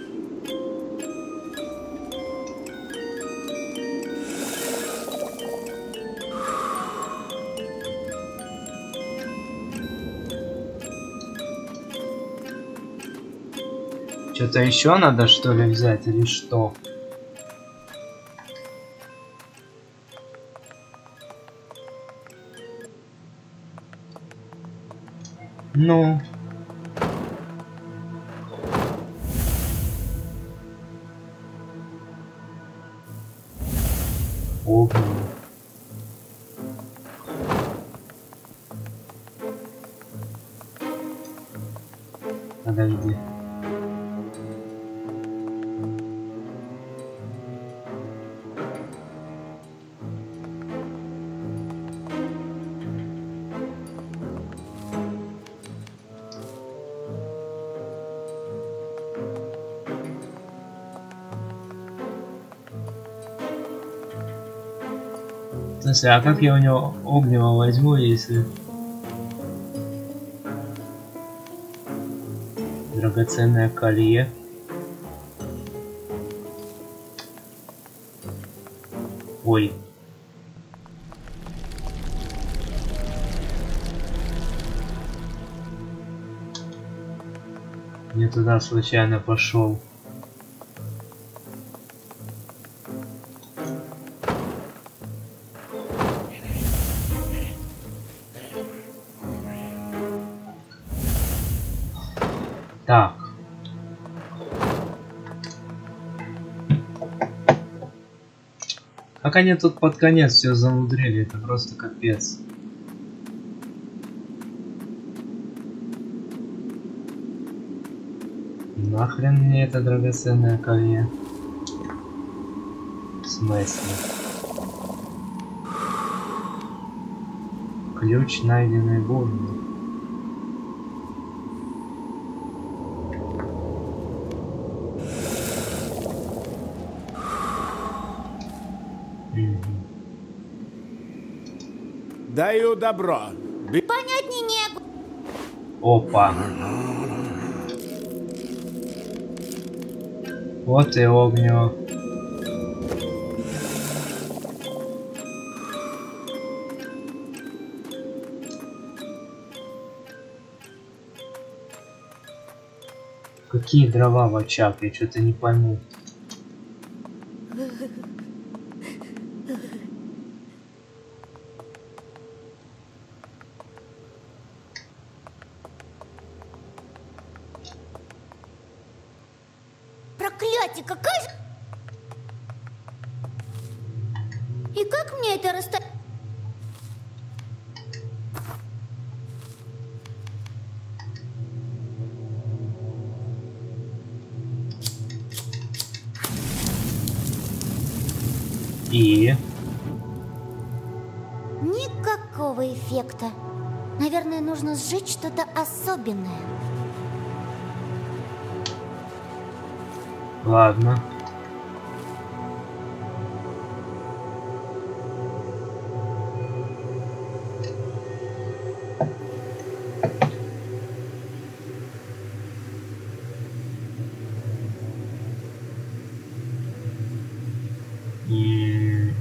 A: Что-то еще надо, что ли, взять или что? Ну. Огненный. Подожди. В смысле, а как я у него огнево возьму, если... Драгоценное колье. Ой. Не туда случайно пошел. Так. Как они тут под конец все замудрили, это просто капец. Нахрен мне это драгоценное колье? В смысле? Ключ, найденный бурно.
D: Даю добро.
C: Понятней не...
A: Опа. Вот и огню. Какие дрова в очаг? Я что-то не пойму.
C: Проклятие, какая же... И как мне это расставить?
A: И...
C: Никакого эффекта. Наверное, нужно сжечь что-то особенное.
A: Ладно.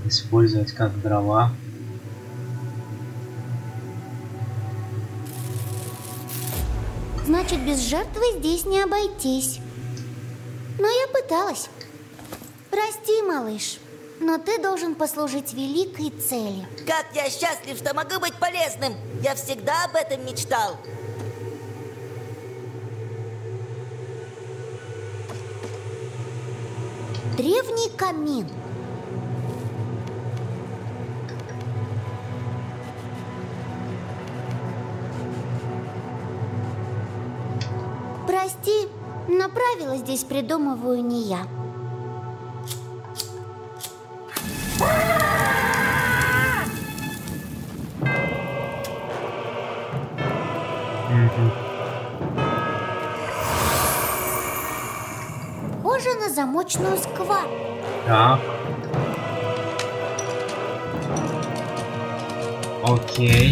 A: использовать как дрова.
C: Значит, без жертвы здесь не обойтись. Но я пыталась. Прости, малыш, но ты должен послужить великой цели.
E: Как я счастлив, что могу быть полезным! Я всегда об этом мечтал.
C: Древний камин. Прости, но правила здесь придумываю не я. Похоже на замочную скважину.
A: Так. Окей.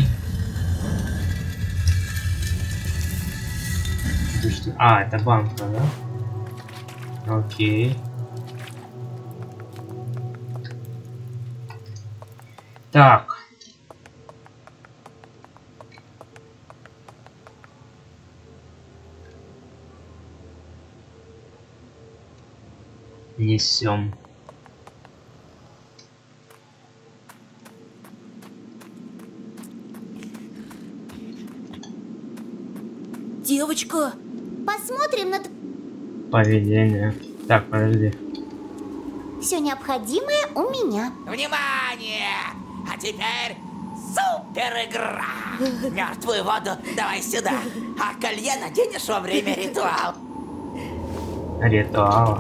A: Это что? А, это банка, да? Окей. Так. Несем.
F: Девочка,
C: Посмотрим на
A: Поведение. Так, подожди.
C: все необходимое у меня.
B: Внимание! А теперь супер игра! Мертвую воду давай сюда, а колье наденешь во время ритуала.
A: Ритуала.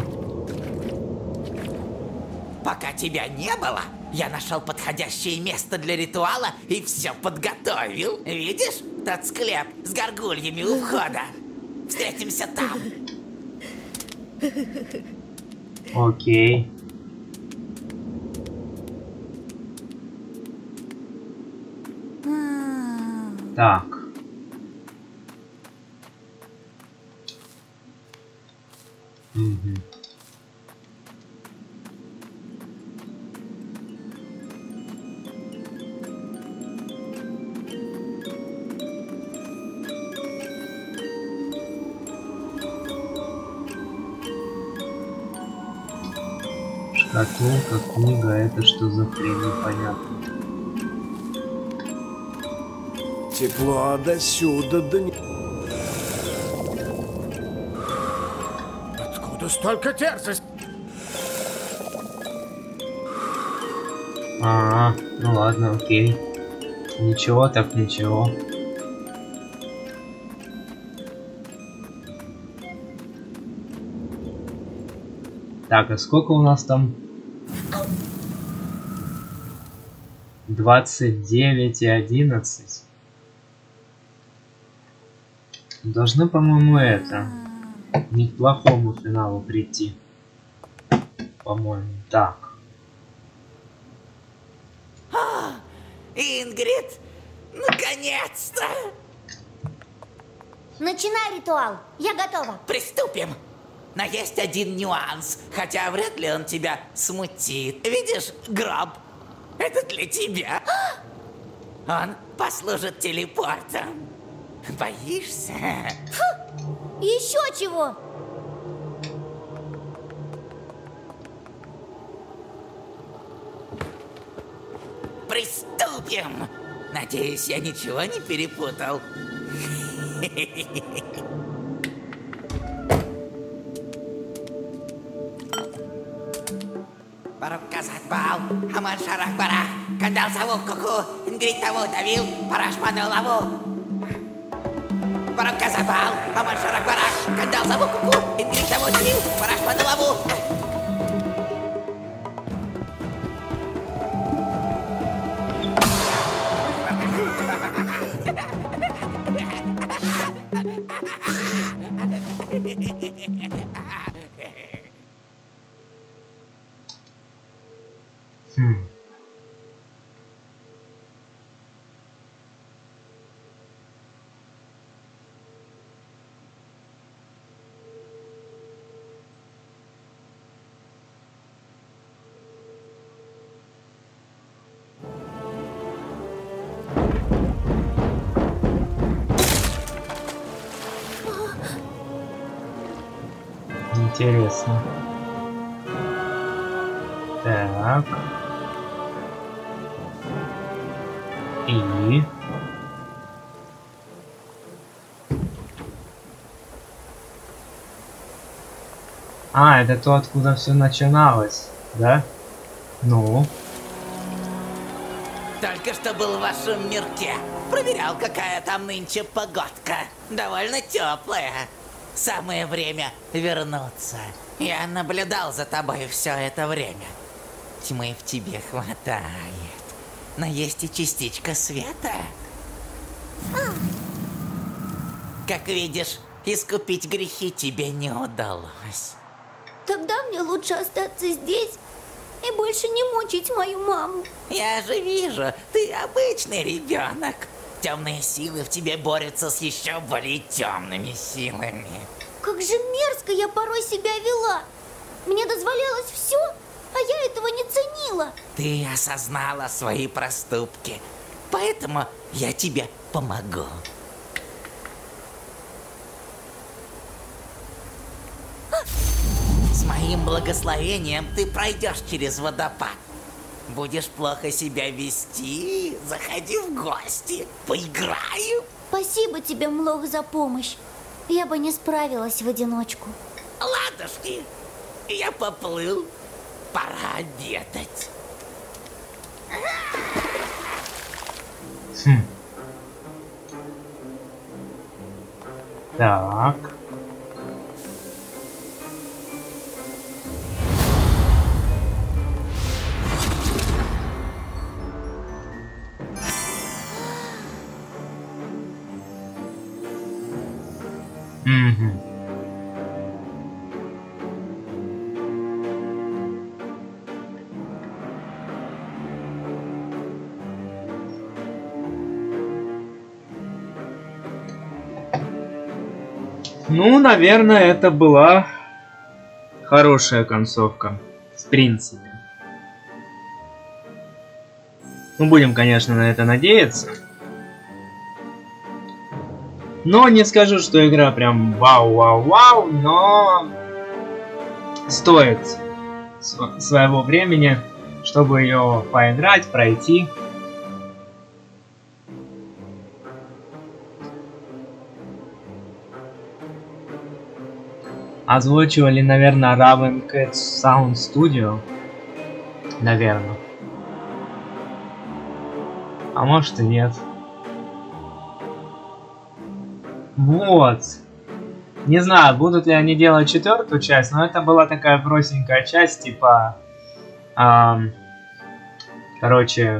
B: Пока тебя не было, я нашел подходящее место для ритуала и все подготовил. Видишь тот склеп с горгульями у входа? Встретимся там.
A: Окей. Так. Мгм. Шкатулка, книга, это что за хрень, непонятно.
D: Тепло досюда до... Откуда столько дерзости?
A: Ну ладно, окей. Ничего так ничего. Так, а сколько у нас там? 29 и 11. Должны, по-моему, это не к плохому финалу прийти. По-моему, так.
B: Ингрид, наконец-то!
C: Начинай ритуал. Я готова.
B: Приступим. Но есть один нюанс, хотя вряд ли он тебя смутит. Видишь, гроб? Это для тебя. Он послужит телепортом. Боишься?
C: Еще чего?
B: Приступим. Надеюсь, я ничего не перепутал. Барок казак бал, Аман шарах барах, кандал заву куку, Ингрид того давил, парашману лаву. Барок казак бал, Аман шарах барах, кандал заву куку, Ингрид того давил, парашману лаву.
A: Интересно. Так. И... А, это то, откуда все начиналось, да? Ну?
B: Только что был в вашем мирке. Проверял, какая там нынче погодка. Довольно теплая. Самое время вернуться. Я наблюдал за тобой все это время. Тьмы в тебе хватает. Но есть и частичка света. Как видишь, искупить грехи тебе не удалось.
C: Тогда мне лучше остаться здесь и больше не мучить мою маму.
B: Я же вижу, ты обычный ребенок. Темные силы в тебе борются с еще более темными силами.
C: Как же мерзко я порой себя вела. Мне дозволялось все, а я этого не ценила.
B: Ты осознала свои проступки, поэтому я тебе помогу. С моим благословением ты пройдешь через водопад. Будешь плохо себя вести, заходи в гости, поиграем.
C: Спасибо тебе, Млох, за помощь. Я бы не справилась в одиночку.
B: Ладушки, я поплыл. Пора обедать.
A: Так. Ну, наверное, это была хорошая концовка, в принципе. Ну, будем, конечно, на это надеяться. Но не скажу, что игра прям вау-вау-вау, но стоит своего времени, чтобы ее поиграть, пройти. Озвучивали, наверное, Raven Cats Sound Studio. Наверное. А может и нет. Вот. Не знаю, будут ли они делать 4-ю часть, но это была такая простенькая часть, типа... короче...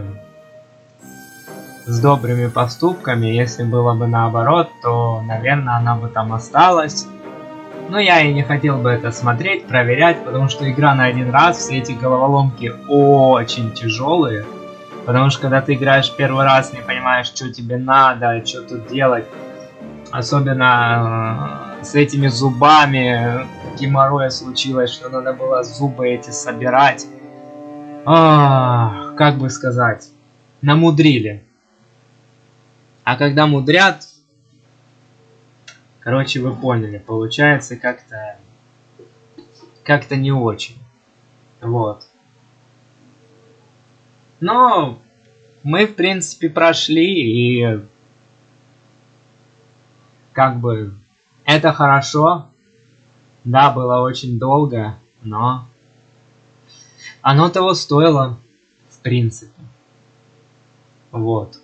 A: С добрыми поступками. Если было бы наоборот, то, наверное, она бы там осталась. Но я и не хотел бы это смотреть, проверять, потому что игра на один раз, все эти головоломки очень тяжелые. Потому что когда ты играешь первый раз, не понимаешь, что тебе надо, что тут делать. Особенно с этими зубами геморроя случилось, что надо было зубы эти собирать. Как бы сказать, намудрили. А когда мудрят... Короче, вы поняли, получается как-то не очень. Вот. Но мы, в принципе, прошли, и как бы это хорошо. Да, было очень долго, но оно того стоило, в принципе. Вот.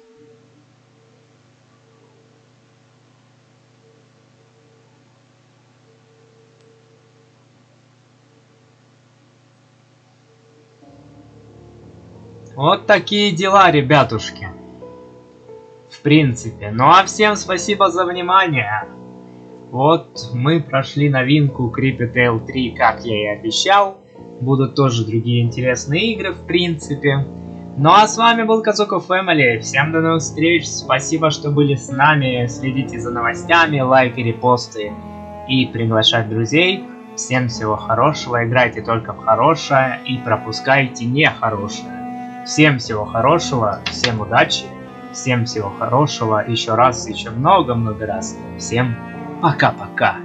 A: Вот такие дела, ребятушки. В принципе. Ну а всем спасибо за внимание. Вот мы прошли новинку Creepy Tale 3, как я и обещал. Будут тоже другие интересные игры, в принципе. Ну а с вами был Казуко Family. Всем до новых встреч. Спасибо, что были с нами. Следите за новостями, лайки, репосты и приглашать друзей. Всем всего хорошего. Играйте только в хорошее и пропускайте нехорошее. Всем всего хорошего, всем удачи, всем всего хорошего, еще раз, еще много-много раз. Всем Пока-пока.